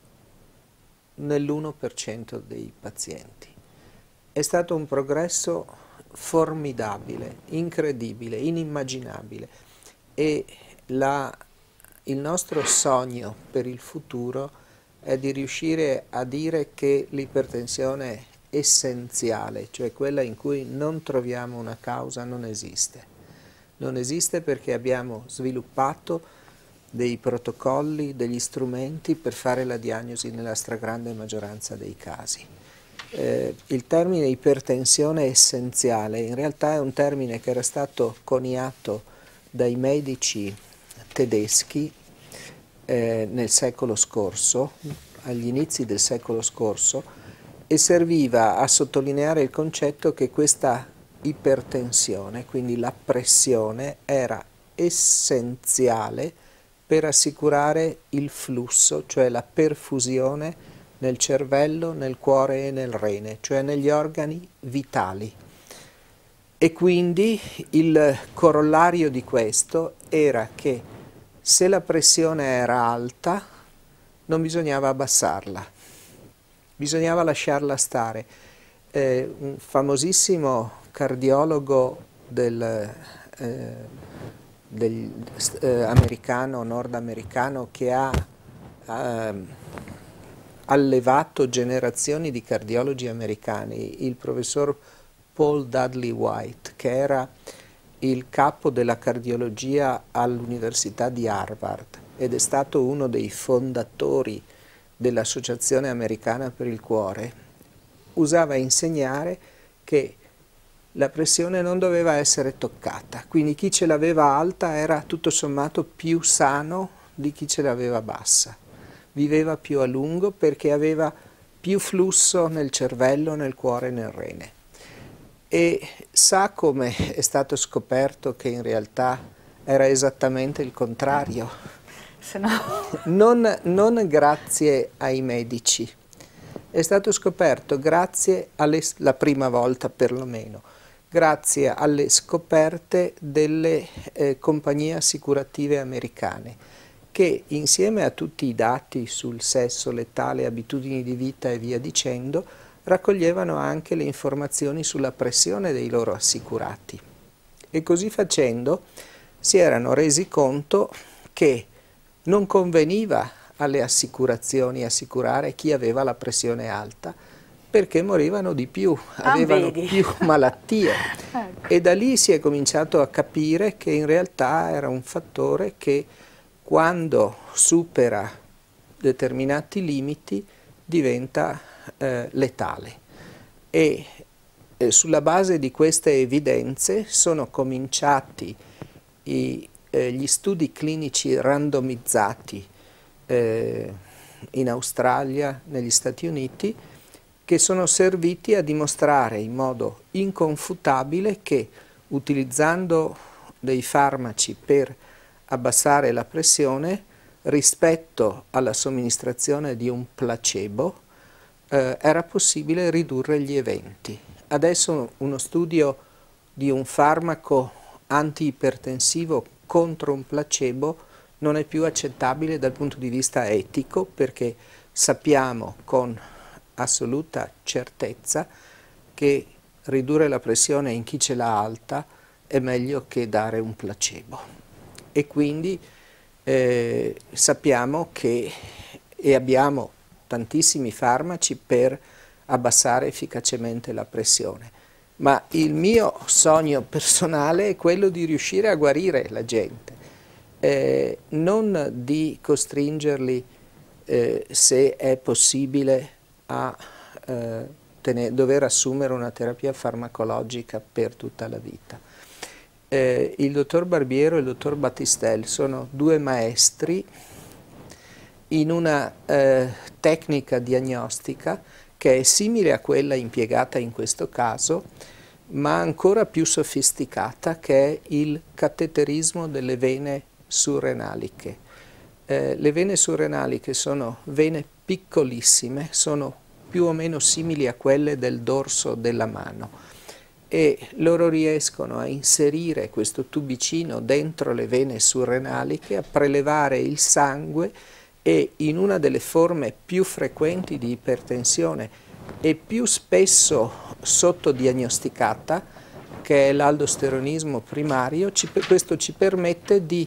[SPEAKER 6] nell'1% dei pazienti. È stato un progresso formidabile, incredibile, inimmaginabile, e il nostro sogno per il futuro è di riuscire a dire che l'ipertensione essenziale, cioè quella in cui non troviamo una causa, non esiste. Non esiste perché abbiamo sviluppato dei protocolli, degli strumenti per fare la diagnosi nella stragrande maggioranza dei casi. Il termine ipertensione essenziale in realtà è un termine che era stato coniato dai medici tedeschi nel secolo scorso, agli inizi del secolo scorso, e serviva a sottolineare il concetto che questa ipertensione, quindi la pressione, era essenziale per assicurare il flusso, cioè la perfusione nel cervello, nel cuore e nel rene, cioè negli organi vitali. E quindi il corollario di questo era che se la pressione era alta non bisognava abbassarla, bisognava lasciarla stare. Un famosissimo cardiologo nordamericano che ha allevato generazioni di cardiologi americani, il professor Paul Dudley White, che era il capo della cardiologia all'Università di Harvard ed è stato uno dei fondatori dell'Associazione Americana per il Cuore, usava a insegnare che la pressione non doveva essere toccata, quindi chi ce l'aveva alta era tutto sommato più sano di chi ce l'aveva bassa, viveva più a lungo perché aveva più flusso nel cervello, nel cuore e nel rene. E sa come è stato scoperto che in realtà era esattamente il contrario?
[SPEAKER 5] Se no...
[SPEAKER 6] non grazie ai medici, è stato scoperto grazie la prima volta perlomeno, grazie alle scoperte delle compagnie assicurative americane, che insieme a tutti i dati sul sesso letale, abitudini di vita e via dicendo, raccoglievano anche le informazioni sulla pressione dei loro assicurati. E così facendo si erano resi conto che non conveniva alle assicurazioni assicurare chi aveva la pressione alta, perché morivano di più, avevano più malattie. Ecco. E da lì si è cominciato a capire che in realtà era un fattore che quando supera determinati limiti diventa letale. E sulla base di queste evidenze sono cominciati gli studi clinici randomizzati in Australia, negli Stati Uniti, che sono serviti a dimostrare in modo inconfutabile che utilizzando dei farmaci per abbassare la pressione rispetto alla somministrazione di un placebo era possibile ridurre gli eventi. Adesso uno studio di un farmaco antiipertensivo contro un placebo non è più accettabile dal punto di vista etico, perché sappiamo con assoluta certezza che ridurre la pressione in chi ce l'ha alta è meglio che dare un placebo. E quindi sappiamo che abbiamo tantissimi farmaci per abbassare efficacemente la pressione. Ma il mio sogno personale è quello di riuscire a guarire la gente, non di costringerli, se è possibile, a dover assumere una terapia farmacologica per tutta la vita. il dottor Barbiero e il dottor Battistel sono due maestri in una tecnica diagnostica che è simile a quella impiegata in questo caso, ma ancora più sofisticata, che è il cateterismo delle vene surrenaliche. Le vene surrenaliche sono vene piccolissime, sono più o meno simili a quelle del dorso della mano, e loro riescono a inserire questo tubicino dentro le vene surrenaliche, a prelevare il sangue, e in una delle forme più frequenti di ipertensione e più spesso sottodiagnosticata, che è l'aldosteronismo primario, questo ci permette di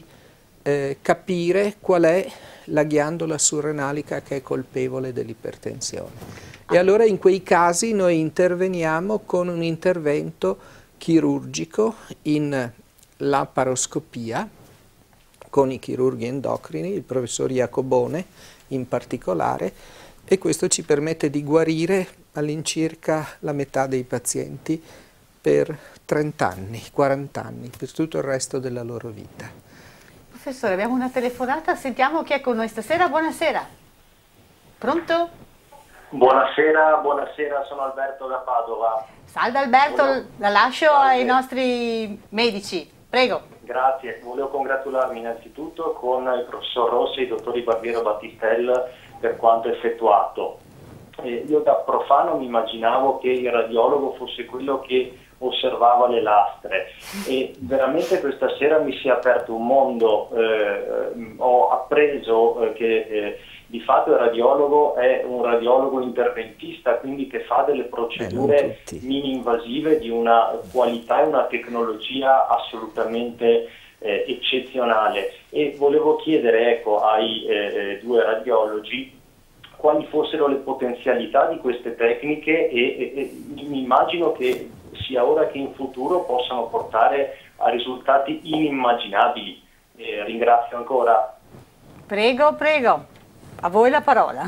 [SPEAKER 6] capire qual è la ghiandola surrenalica che è colpevole dell'ipertensione. E allora in quei casi noi interveniamo con un intervento chirurgico in laparoscopia con i chirurghi endocrini, il professor Iacobone in particolare, e questo ci permette di guarire all'incirca la metà dei pazienti per 30 anni, 40 anni, per tutto il resto della loro vita.
[SPEAKER 5] Professore, abbiamo una telefonata, sentiamo chi è con noi stasera. Buonasera. Pronto?
[SPEAKER 10] Buonasera, sono Alberto da Padova.
[SPEAKER 5] Salve Alberto, la lascio ai nostri medici, prego.
[SPEAKER 10] Grazie, volevo congratularmi innanzitutto con il professor Rossi e i dottori Barbiero e Battistel per quanto effettuato. Io da profano mi immaginavo che il radiologo fosse quello che osservava le lastre, e veramente questa sera mi si è aperto un mondo. Ho appreso che di fatto il radiologo è un radiologo interventista, quindi che fa delle procedure mini-invasive di una qualità e una tecnologia assolutamente eccezionale. E volevo chiedere, ecco, ai due radiologi quali fossero le potenzialità di queste tecniche, e mi immagino che sia ora che in futuro possano portare a risultati inimmaginabili. Ringrazio ancora.
[SPEAKER 5] Prego, prego, a voi la parola.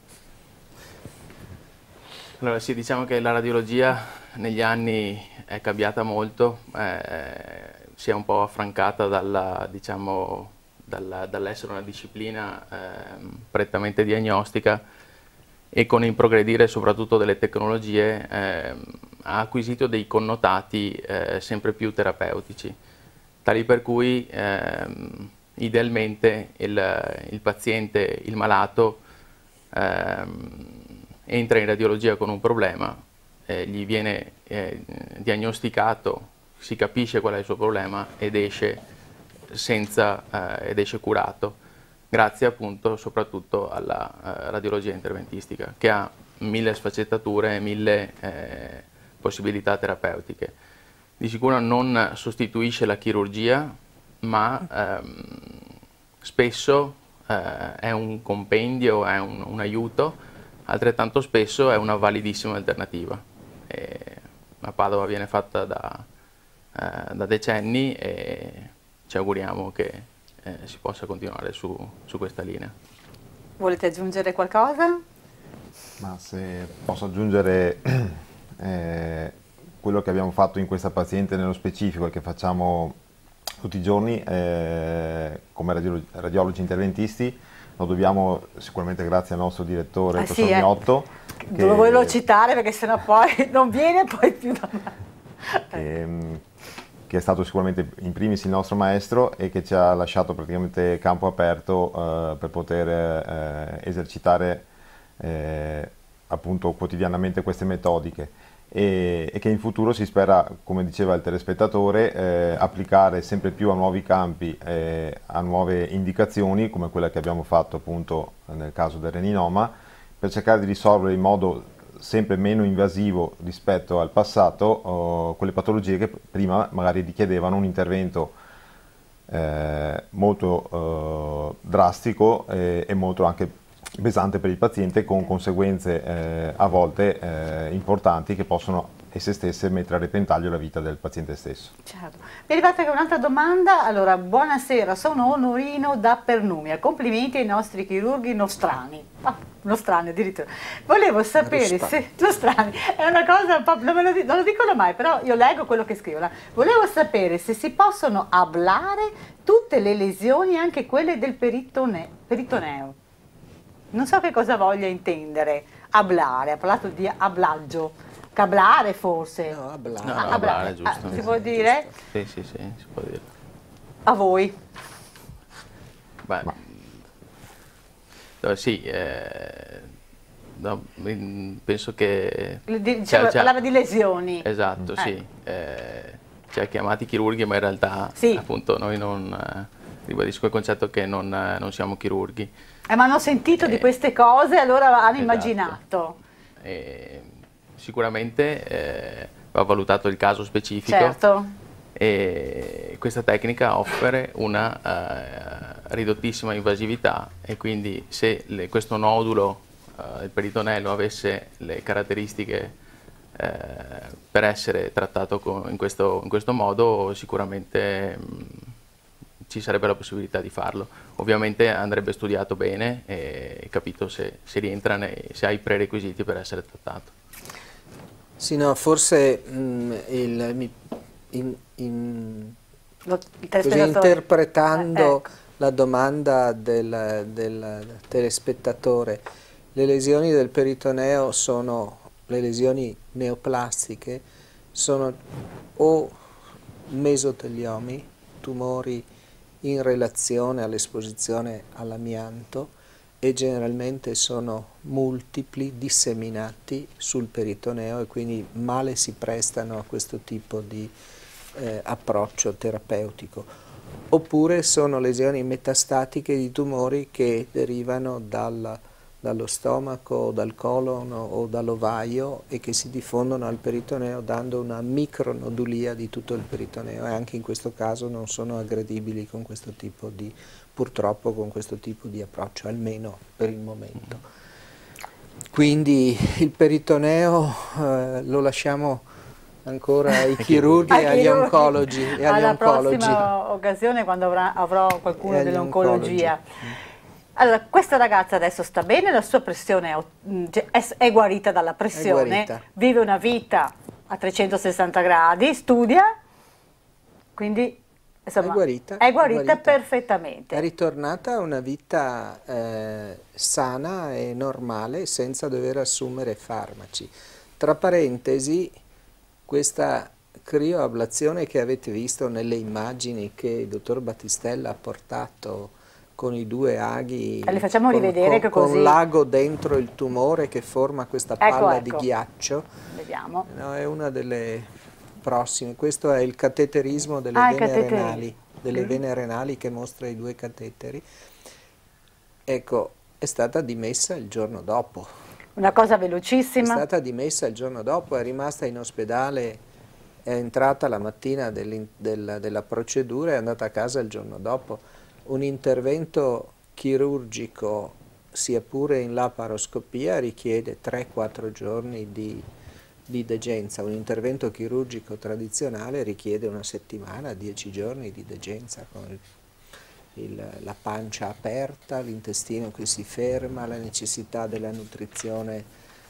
[SPEAKER 8] Allora sì, diciamo che la radiologia negli anni è cambiata molto, si è un po' affrancata dall'essere una disciplina prettamente diagnostica, e con il progredire soprattutto delle tecnologie ha acquisito dei connotati sempre più terapeutici, tali per cui idealmente il paziente, il malato, entra in radiologia con un problema, gli viene diagnosticato, si capisce qual è il suo problema ed esce curato, grazie appunto soprattutto alla radiologia interventistica, che ha 1000 sfaccettature e 1000 possibilità terapeutiche. Di sicuro non sostituisce la chirurgia, ma spesso è un compendio, è un aiuto, altrettanto spesso è una validissima alternativa. A Padova viene fatta da decenni e ci auguriamo che si possa continuare su questa linea.
[SPEAKER 5] Volete aggiungere qualcosa?
[SPEAKER 7] Ma se posso aggiungere quello che abbiamo fatto in questa paziente nello specifico e che facciamo tutti i giorni come radiologi interventisti, lo dobbiamo sicuramente grazie al nostro direttore, il professor Miotto.
[SPEAKER 5] Dovevo citare perché sennò poi non viene poi più da me.
[SPEAKER 7] Che è stato sicuramente in primis il nostro maestro e che ci ha lasciato praticamente campo aperto per poter esercitare appunto quotidianamente queste metodiche, e che in futuro si spera, come diceva il telespettatore, applicare sempre più a nuovi campi, a nuove indicazioni come quella che abbiamo fatto appunto nel caso del reninoma, per cercare di risolvere in modo sempre meno invasivo rispetto al passato quelle patologie che prima magari richiedevano un intervento molto drastico e molto anche pesante per il paziente, con conseguenze a volte importanti che possono esse stesse mettere a repentaglio la vita del paziente stesso.
[SPEAKER 5] Certo. Mi è arrivata anche un'altra domanda. Allora, buonasera, sono Onorino da Pernumia. Complimenti ai nostri chirurghi nostrani. Nostrani addirittura. Volevo sapere se... Nostrani, è una cosa un po'... Non lo dicono mai, però io leggo quello che scrivono. Volevo sapere se si possono ablare tutte le lesioni, anche quelle del peritoneo. Non so che cosa voglia intendere. Ablare, ha parlato di ablaggio. Cablare forse?
[SPEAKER 6] No, ablare.
[SPEAKER 8] No, ablare, giusto.
[SPEAKER 5] Si può dire?
[SPEAKER 8] Sì, si può dire.
[SPEAKER 5] A voi.
[SPEAKER 8] Beh, sì, no, penso che...
[SPEAKER 5] Parlava di lesioni.
[SPEAKER 8] Esatto, sì. Ci ha chiamati chirurghi, ma in realtà appunto noi non... ribadisco il concetto che non siamo chirurghi.
[SPEAKER 5] Ma hanno sentito di queste cose, allora hanno immaginato.
[SPEAKER 8] Sicuramente va valutato il caso specifico.
[SPEAKER 5] Certo.
[SPEAKER 8] E questa tecnica offre una ridottissima invasività, e quindi se questo nodulo del peritonello avesse le caratteristiche per essere trattato in questo modo, sicuramente ci sarebbe la possibilità di farlo. Ovviamente andrebbe studiato bene e capito se rientra, se ha i prerequisiti per essere trattato.
[SPEAKER 6] Sì, no, forse interpretando la domanda del telespettatore, le lesioni del peritoneo sono, le lesioni neoplastiche, sono o mesoteliomi, tumori in relazione all'esposizione all'amianto, e generalmente sono multipli, disseminati sul peritoneo, e quindi male si prestano a questo tipo di approccio terapeutico. Oppure sono lesioni metastatiche di tumori che derivano dallo stomaco, o dal colon o dall'ovaio, e che si diffondono al peritoneo dando una micronodulia di tutto il peritoneo, e anche in questo caso non sono aggredibili con questo tipo di, purtroppo con questo tipo di approccio, almeno per il momento. Quindi il peritoneo lo lasciamo ancora ai chirurghi e agli oncologi.
[SPEAKER 5] Alla prossima occasione, quando avrò qualcuno dell'oncologia. Allora, questa ragazza adesso sta bene, la sua pressione è guarita dalla pressione, vive una vita a 360 gradi, studia, quindi insomma è guarita perfettamente.
[SPEAKER 6] È ritornata a una vita sana e normale, senza dover assumere farmaci. Tra parentesi, questa crioablazione che avete visto nelle immagini che il dottor Battistella ha portato con i due aghi,
[SPEAKER 5] le facciamo rivedere che così...
[SPEAKER 6] con l'ago dentro il tumore che forma questa palla di ghiaccio.
[SPEAKER 5] Vediamo.
[SPEAKER 6] No, è una delle prossime. Questo è il cateterismo delle vene renali, che mostra i due cateteri. Ecco, è stata dimessa il giorno dopo.
[SPEAKER 5] Una cosa velocissima.
[SPEAKER 6] È stata dimessa il giorno dopo, è rimasta in ospedale, è entrata la mattina della procedura e è andata a casa il giorno dopo. Un intervento chirurgico, sia pure in laparoscopia, richiede 3-4 giorni di degenza. Un intervento chirurgico tradizionale richiede una settimana, 10 giorni di degenza, con la pancia aperta, l'intestino che si ferma, la necessità della nutrizione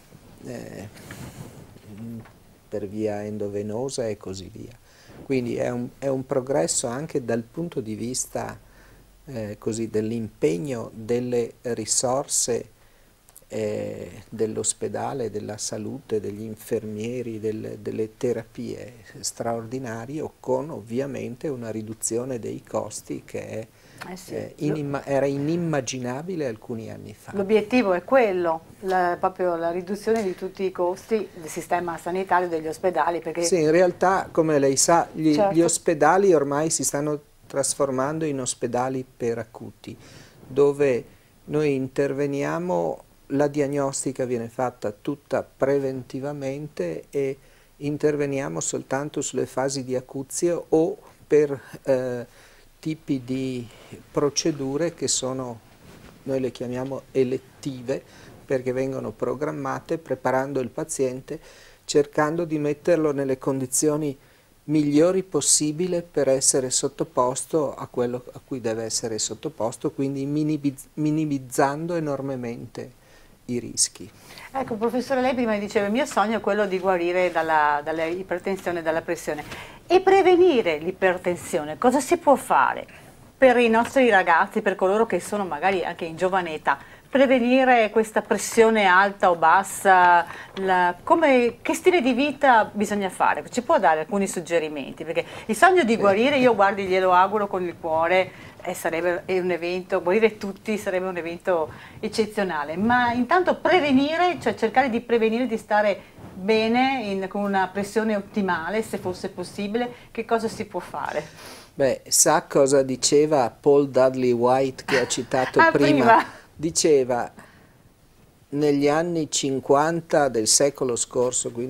[SPEAKER 6] per via endovenosa e così via. Quindi è un progresso anche dal punto di vista dell'impegno delle risorse dell'ospedale, della salute, degli infermieri, delle terapie straordinarie, con ovviamente una riduzione dei costi che era inimmaginabile alcuni anni fa.
[SPEAKER 5] L'obiettivo è quello, proprio la riduzione di tutti i costi del sistema sanitario, degli ospedali. Perché...
[SPEAKER 6] Sì, in realtà, come lei sa, gli ospedali ormai si stanno trasformando in ospedali per acuti, dove noi interveniamo, la diagnostica viene fatta tutta preventivamente e interveniamo soltanto sulle fasi di acuzia o per tipi di procedure che sono noi le chiamiamo elettive, perché vengono programmate preparando il paziente, cercando di metterlo nelle condizioni migliori possibile per essere sottoposto a quello a cui deve essere sottoposto, quindi minimizzando enormemente i rischi.
[SPEAKER 5] Ecco, professore, lei prima diceva il mio sogno è quello di guarire dalla ipertensione e dalla pressione. E prevenire l'ipertensione, cosa si può fare per i nostri ragazzi, per coloro che sono magari anche in giovane età? Prevenire questa pressione alta o bassa, che stile di vita bisogna fare? Ci può dare alcuni suggerimenti? Perché il sogno di guarire, io guardi, glielo auguro con il cuore, sarebbe un evento, guarire tutti sarebbe un evento eccezionale, ma intanto prevenire, cioè cercare di prevenire di stare bene con una pressione ottimale, se fosse possibile, che cosa si può fare?
[SPEAKER 6] Beh, sa cosa diceva Paul Dudley White che ha citato prima? Diceva, negli anni 50 del secolo scorso, quindi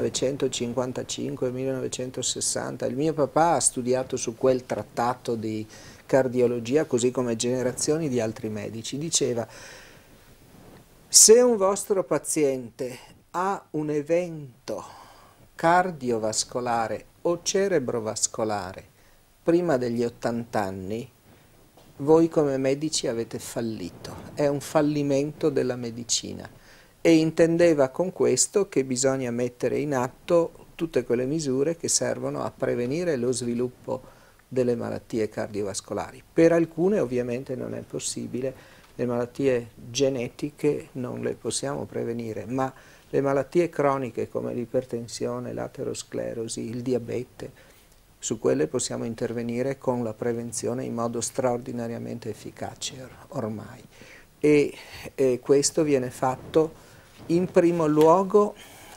[SPEAKER 6] 1955-1960, il mio papà ha studiato su quel trattato di cardiologia, così come generazioni di altri medici, diceva: se un vostro paziente ha un evento cardiovascolare o cerebrovascolare prima degli 80 anni, voi come medici avete fallito, è un fallimento della medicina, e intendeva con questo che bisogna mettere in atto tutte quelle misure che servono a prevenire lo sviluppo delle malattie cardiovascolari. Per alcune ovviamente non è possibile, le malattie genetiche non le possiamo prevenire, ma le malattie croniche come l'ipertensione, l'aterosclerosi, il diabete, su quelle possiamo intervenire con la prevenzione in modo straordinariamente efficace ormai. E questo viene fatto in primo luogo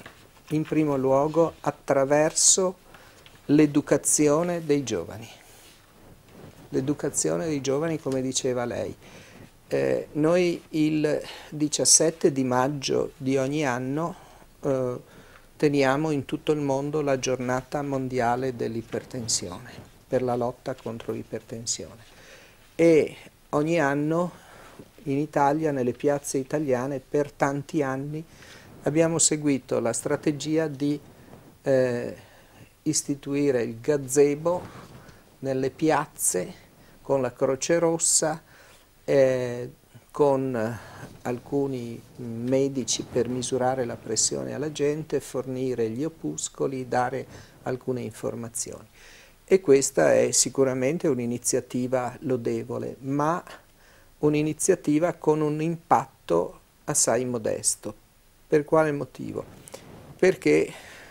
[SPEAKER 6] attraverso l'educazione dei giovani. L'educazione dei giovani, come diceva lei. Noi il 17 di maggio di ogni anno teniamo in tutto il mondo la giornata mondiale dell'ipertensione, per la lotta contro l'ipertensione. E ogni anno in Italia, nelle piazze italiane, per tanti anni abbiamo seguito la strategia di istituire il gazebo nelle piazze con la Croce Rossa, con alcuni medici per misurare la pressione alla gente, fornire gli opuscoli, dare alcune informazioni. E questa è sicuramente un'iniziativa lodevole, ma un'iniziativa con un impatto assai modesto. Per quale motivo? Perché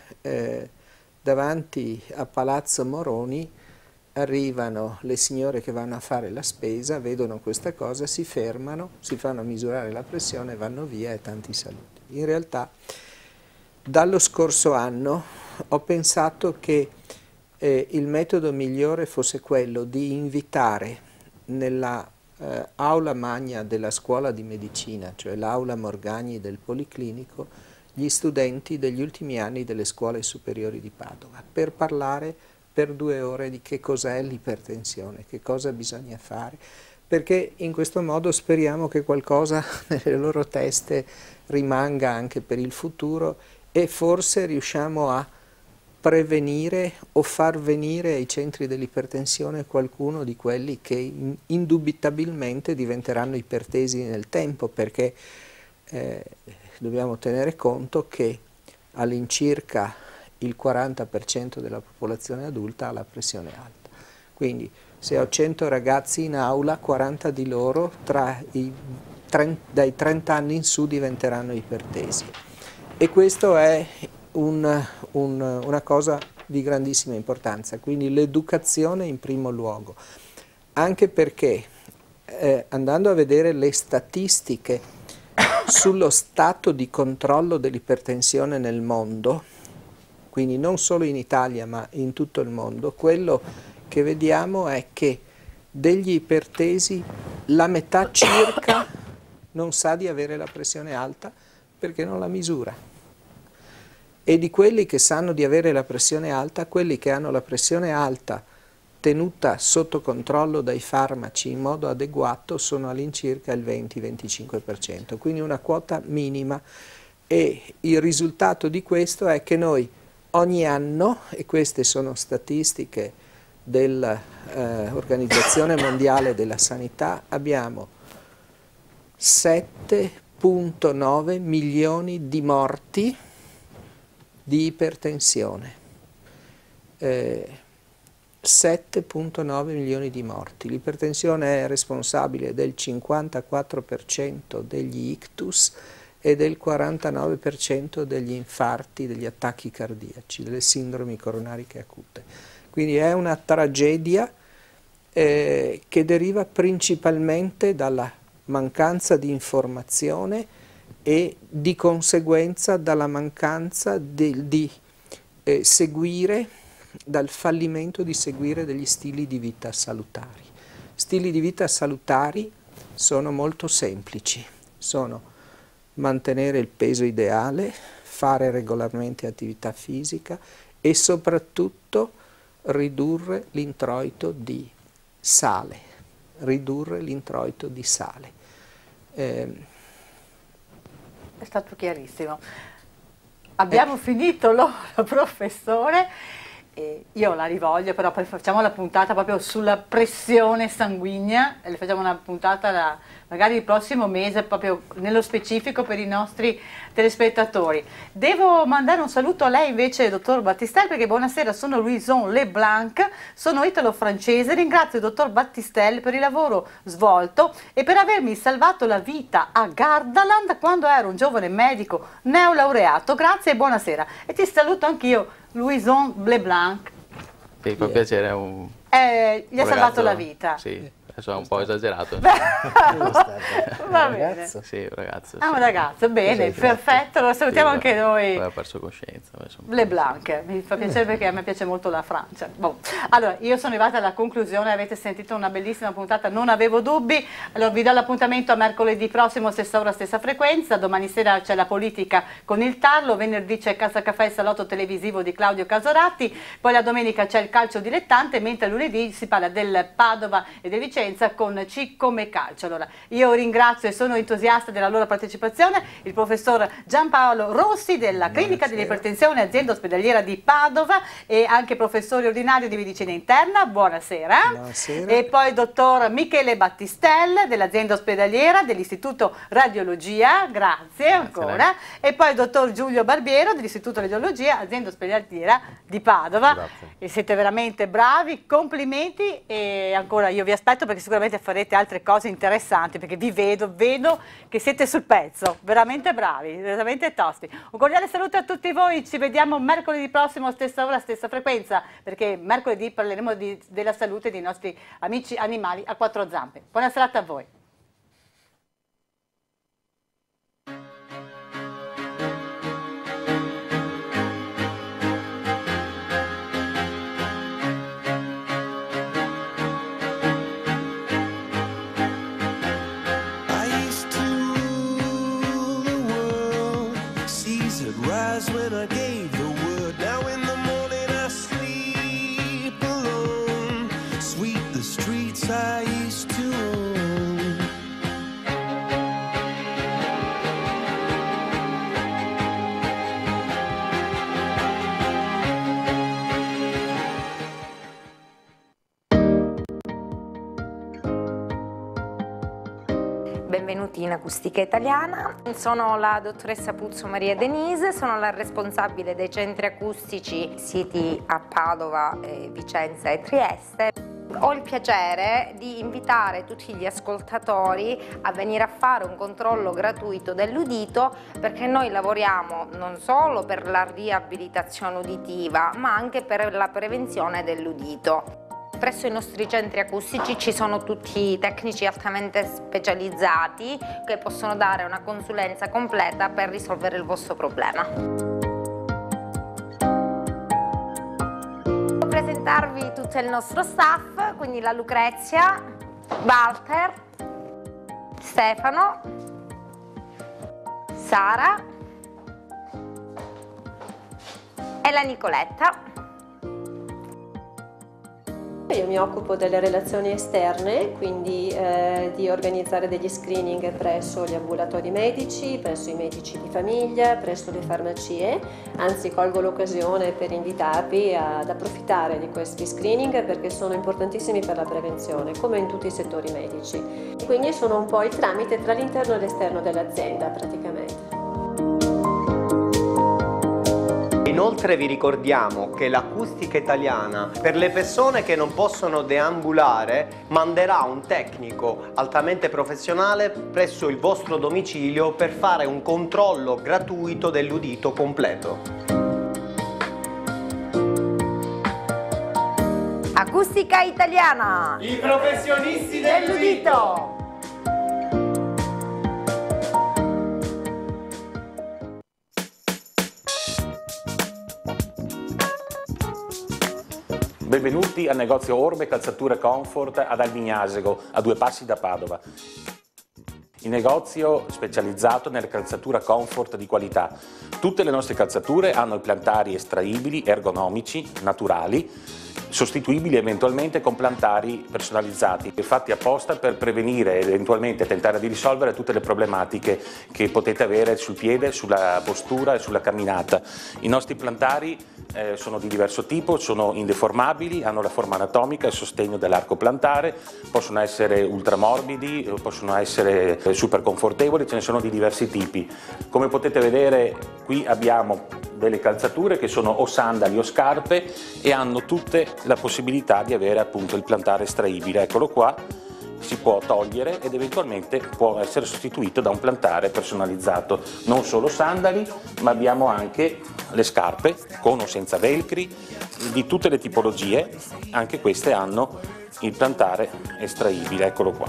[SPEAKER 6] davanti a Palazzo Moroni arrivano le signore che vanno a fare la spesa, vedono questa cosa, si fermano, si fanno misurare la pressione, vanno via e tanti saluti. In realtà, dallo scorso anno ho pensato che il metodo migliore fosse quello di invitare nella aula magna della scuola di medicina, cioè l'aula Morgagni del Policlinico, gli studenti degli ultimi anni delle scuole superiori di Padova, per parlare per 2 ore di che cos'è l'ipertensione, che cosa bisogna fare, perché in questo modo speriamo che qualcosa nelle loro teste rimanga anche per il futuro e forse riusciamo a prevenire o far venire ai centri dell'ipertensione qualcuno di quelli che indubitabilmente diventeranno ipertesi nel tempo, perché dobbiamo tenere conto che all'incirca il 40% della popolazione adulta ha la pressione alta. Quindi se ho 100 ragazzi in aula, 40 di loro dai 30 anni in su diventeranno ipertesi. E questo è una cosa di grandissima importanza, quindi l'educazione in primo luogo, anche perché andando a vedere le statistiche sullo stato di controllo dell'ipertensione nel mondo, quindi non solo in Italia ma in tutto il mondo, quello che vediamo è che degli ipertesi la metà circa non sa di avere la pressione alta perché non la misura. E di quelli che sanno di avere la pressione alta, quelli che hanno la pressione alta tenuta sotto controllo dai farmaci in modo adeguato sono all'incirca il 20-25%, quindi una quota minima, e il risultato di questo è che noi ogni anno, e queste sono statistiche dell'Organizzazione Mondiale della Sanità, abbiamo 7,9 milioni di morti di ipertensione. 7,9 milioni di morti. L'ipertensione è responsabile del 54% degli ictus e del 49% degli infarti, degli attacchi cardiaci, delle sindromi coronariche acute. Quindi è una tragedia che deriva principalmente dalla mancanza di informazione e di conseguenza dalla mancanza di seguire, dal fallimento di seguire degli stili di vita salutari. Stili di vita salutari sono molto semplici, sono mantenere il peso ideale, fare regolarmente attività fisica e soprattutto ridurre l'introito di sale, ridurre l'introito di sale.
[SPEAKER 5] È stato chiarissimo. Abbiamo finito l'ora, professore. Io la rivoglio, però facciamo la puntata proprio sulla pressione sanguigna, e le facciamo una puntata magari il prossimo mese, proprio nello specifico per i nostri telespettatori. Devo mandare un saluto a lei invece, dottor Battistel, perché buonasera, sono Louison Leblanc, sono italo-francese, ringrazio il dottor Battistel per il louvo svolto e per avermi salvato la vita a Gardaland quando ero un giovane medico neolaureato. Grazie e buonasera. E ti saluto anch'io, Louison Leblanc.
[SPEAKER 8] Sì, fa piacere.
[SPEAKER 5] Gli ha salvato la vita.
[SPEAKER 8] Sì, adesso è un po' esagerato.
[SPEAKER 5] Va bene.
[SPEAKER 8] Sì, un ragazzo.
[SPEAKER 5] Ah, un ragazzo, bene, perfetto, lo salutiamo anche noi.
[SPEAKER 8] Poi ha perso coscienza.
[SPEAKER 5] Leblanc, mi fa piacere perché a me piace molto la Francia. Bon. Allora, io sono arrivata alla conclusione, avete sentito una bellissima puntata, non avevo dubbi. Allora vi do l'appuntamento a mercoledì prossimo, stessa ora, stessa frequenza. Domani sera c'è la politica con il Tarlo, venerdì c'è Casa Caffè e Salotto televisivo di Claudio Casoratti, poi la domenica c'è il calcio dilettante, mentre lunedì si parla del Padova e del Vicenza con C come calcio. Allora, io ringrazio e sono entusiasta della loro partecipazione il professor Giampaolo Rossi della Clinica dell'Ipertensione Azienda Ospedaliera di Padova e anche professore ordinario di medicina interna. Buonasera.
[SPEAKER 6] Buonasera.
[SPEAKER 5] E poi il dottor Michele Battistel dell'Azienda Ospedaliera dell'Istituto Radiologia, grazie ancora. E poi il dottor Giulio Barbiero dell'Istituto Radiologia Azienda Ospedaliera di Padova.
[SPEAKER 7] Grazie.
[SPEAKER 5] E siete veramente bravi, complimenti, e ancora io vi aspetto perché sicuramente farete altre cose interessanti, perché vi vedo che siete sul pezzo, veramente bravi, veramente tosti. Un cordiale saluto a tutti voi, ci vediamo mercoledì prossimo, stessa ora, stessa frequenza, perché mercoledì parleremo della salute dei nostri amici animali a quattro zampe. Buona serata a voi.
[SPEAKER 11] Rise when I gave the word. Now in the morning I sleep alone. Sweep the streets I used to own.
[SPEAKER 1] Benvenuti in Acustica Italiana, sono la dottoressa Puzzo Maria Denise, sono la responsabile dei centri acustici siti a Padova, Vicenza e Trieste. Ho il piacere di invitare tutti gli ascoltatori a venire a fare un controllo gratuito dell'udito, perché noi lavoriamo non solo per la riabilitazione uditiva ma anche per la prevenzione dell'udito. Presso i nostri centri acustici ci sono tutti i tecnici altamente specializzati che possono dare una consulenza completa per risolvere il vostro problema. Voglio presentarvi tutto il nostro staff, quindi la Lucrezia, Walter, Stefano, Sara e la Nicoletta.
[SPEAKER 2] Io mi occupo delle relazioni esterne, quindi di organizzare degli screening presso gli ambulatori medici, presso i medici di famiglia, presso le farmacie, anzi colgo l'occasione per invitarvi ad approfittare di questi screening perché sono importantissimi per la prevenzione, come in tutti i settori medici. Quindi sono un po' il tramite tra l'interno e l'esterno dell'azienda praticamente.
[SPEAKER 3] Inoltre vi ricordiamo che l'Acustica Italiana per le persone che non possono deambulare manderà un tecnico altamente professionale presso il vostro domicilio per fare un controllo gratuito dell'udito completo.
[SPEAKER 1] Acustica Italiana!
[SPEAKER 3] I professionisti dell'udito!
[SPEAKER 4] Benvenuti al negozio Orbe Calzature Comfort ad Albignasego, a 2 passi da Padova. Il negozio specializzato nella calzatura comfort di qualità. Tutte le nostre calzature hanno i plantari estraibili, ergonomici, naturali, sostituibili eventualmente con plantari personalizzati, fatti apposta per prevenire ed eventualmente tentare di risolvere tutte le problematiche che potete avere sul piede, sulla postura e sulla camminata. I nostri plantari sono di diverso tipo, sono indeformabili, hanno la forma anatomica e il sostegno dell'arco plantare, possono essere ultramorbidi, possono essere super confortevoli, ce ne sono di diversi tipi. Come potete vedere qui abbiamo delle calzature che sono o sandali o scarpe e hanno tutte la possibilità di avere appunto il plantare estraibile. Eccolo qua, si può togliere ed eventualmente può essere sostituito da un plantare personalizzato. Non solo sandali, ma abbiamo anche le scarpe con o senza velcri di tutte le tipologie, anche queste hanno il plantare estraibile. Eccolo qua.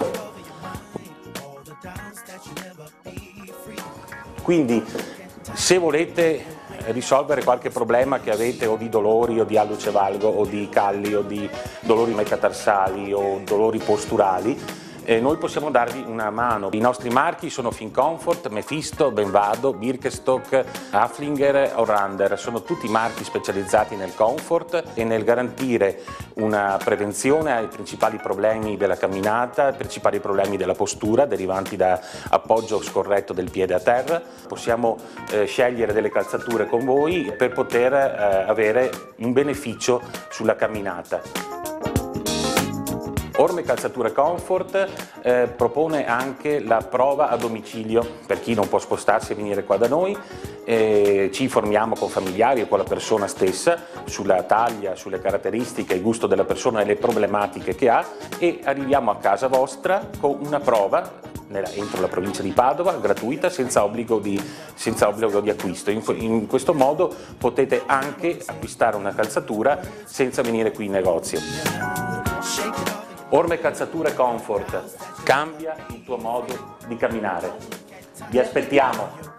[SPEAKER 4] Quindi se volete risolvere qualche problema che avete o di dolori o di alluce valgo o di calli o di dolori metatarsali o dolori posturali, noi possiamo darvi una mano. I nostri marchi sono FinComfort, Mephisto, Benvado, Birkenstock, Haflinger o Rander. Sono tutti marchi specializzati nel comfort e nel garantire una prevenzione ai principali problemi della camminata, ai principali problemi della postura derivanti da appoggio scorretto del piede a terra. Possiamo scegliere delle calzature con voi per poter avere un beneficio sulla camminata. Orme Calzature Comfort propone anche la prova a domicilio per chi non può spostarsi e venire qua da noi. Ci informiamo con familiari o con la persona stessa sulla taglia, sulle caratteristiche, il gusto della persona e le problematiche che ha e arriviamo a casa vostra con una prova entro la provincia di Padova, gratuita, senza obbligo di acquisto. In questo modo potete anche acquistare una calzatura senza venire qui in negozio. Orme Calzature Comfort, cambia il tuo modo di camminare. Vi aspettiamo!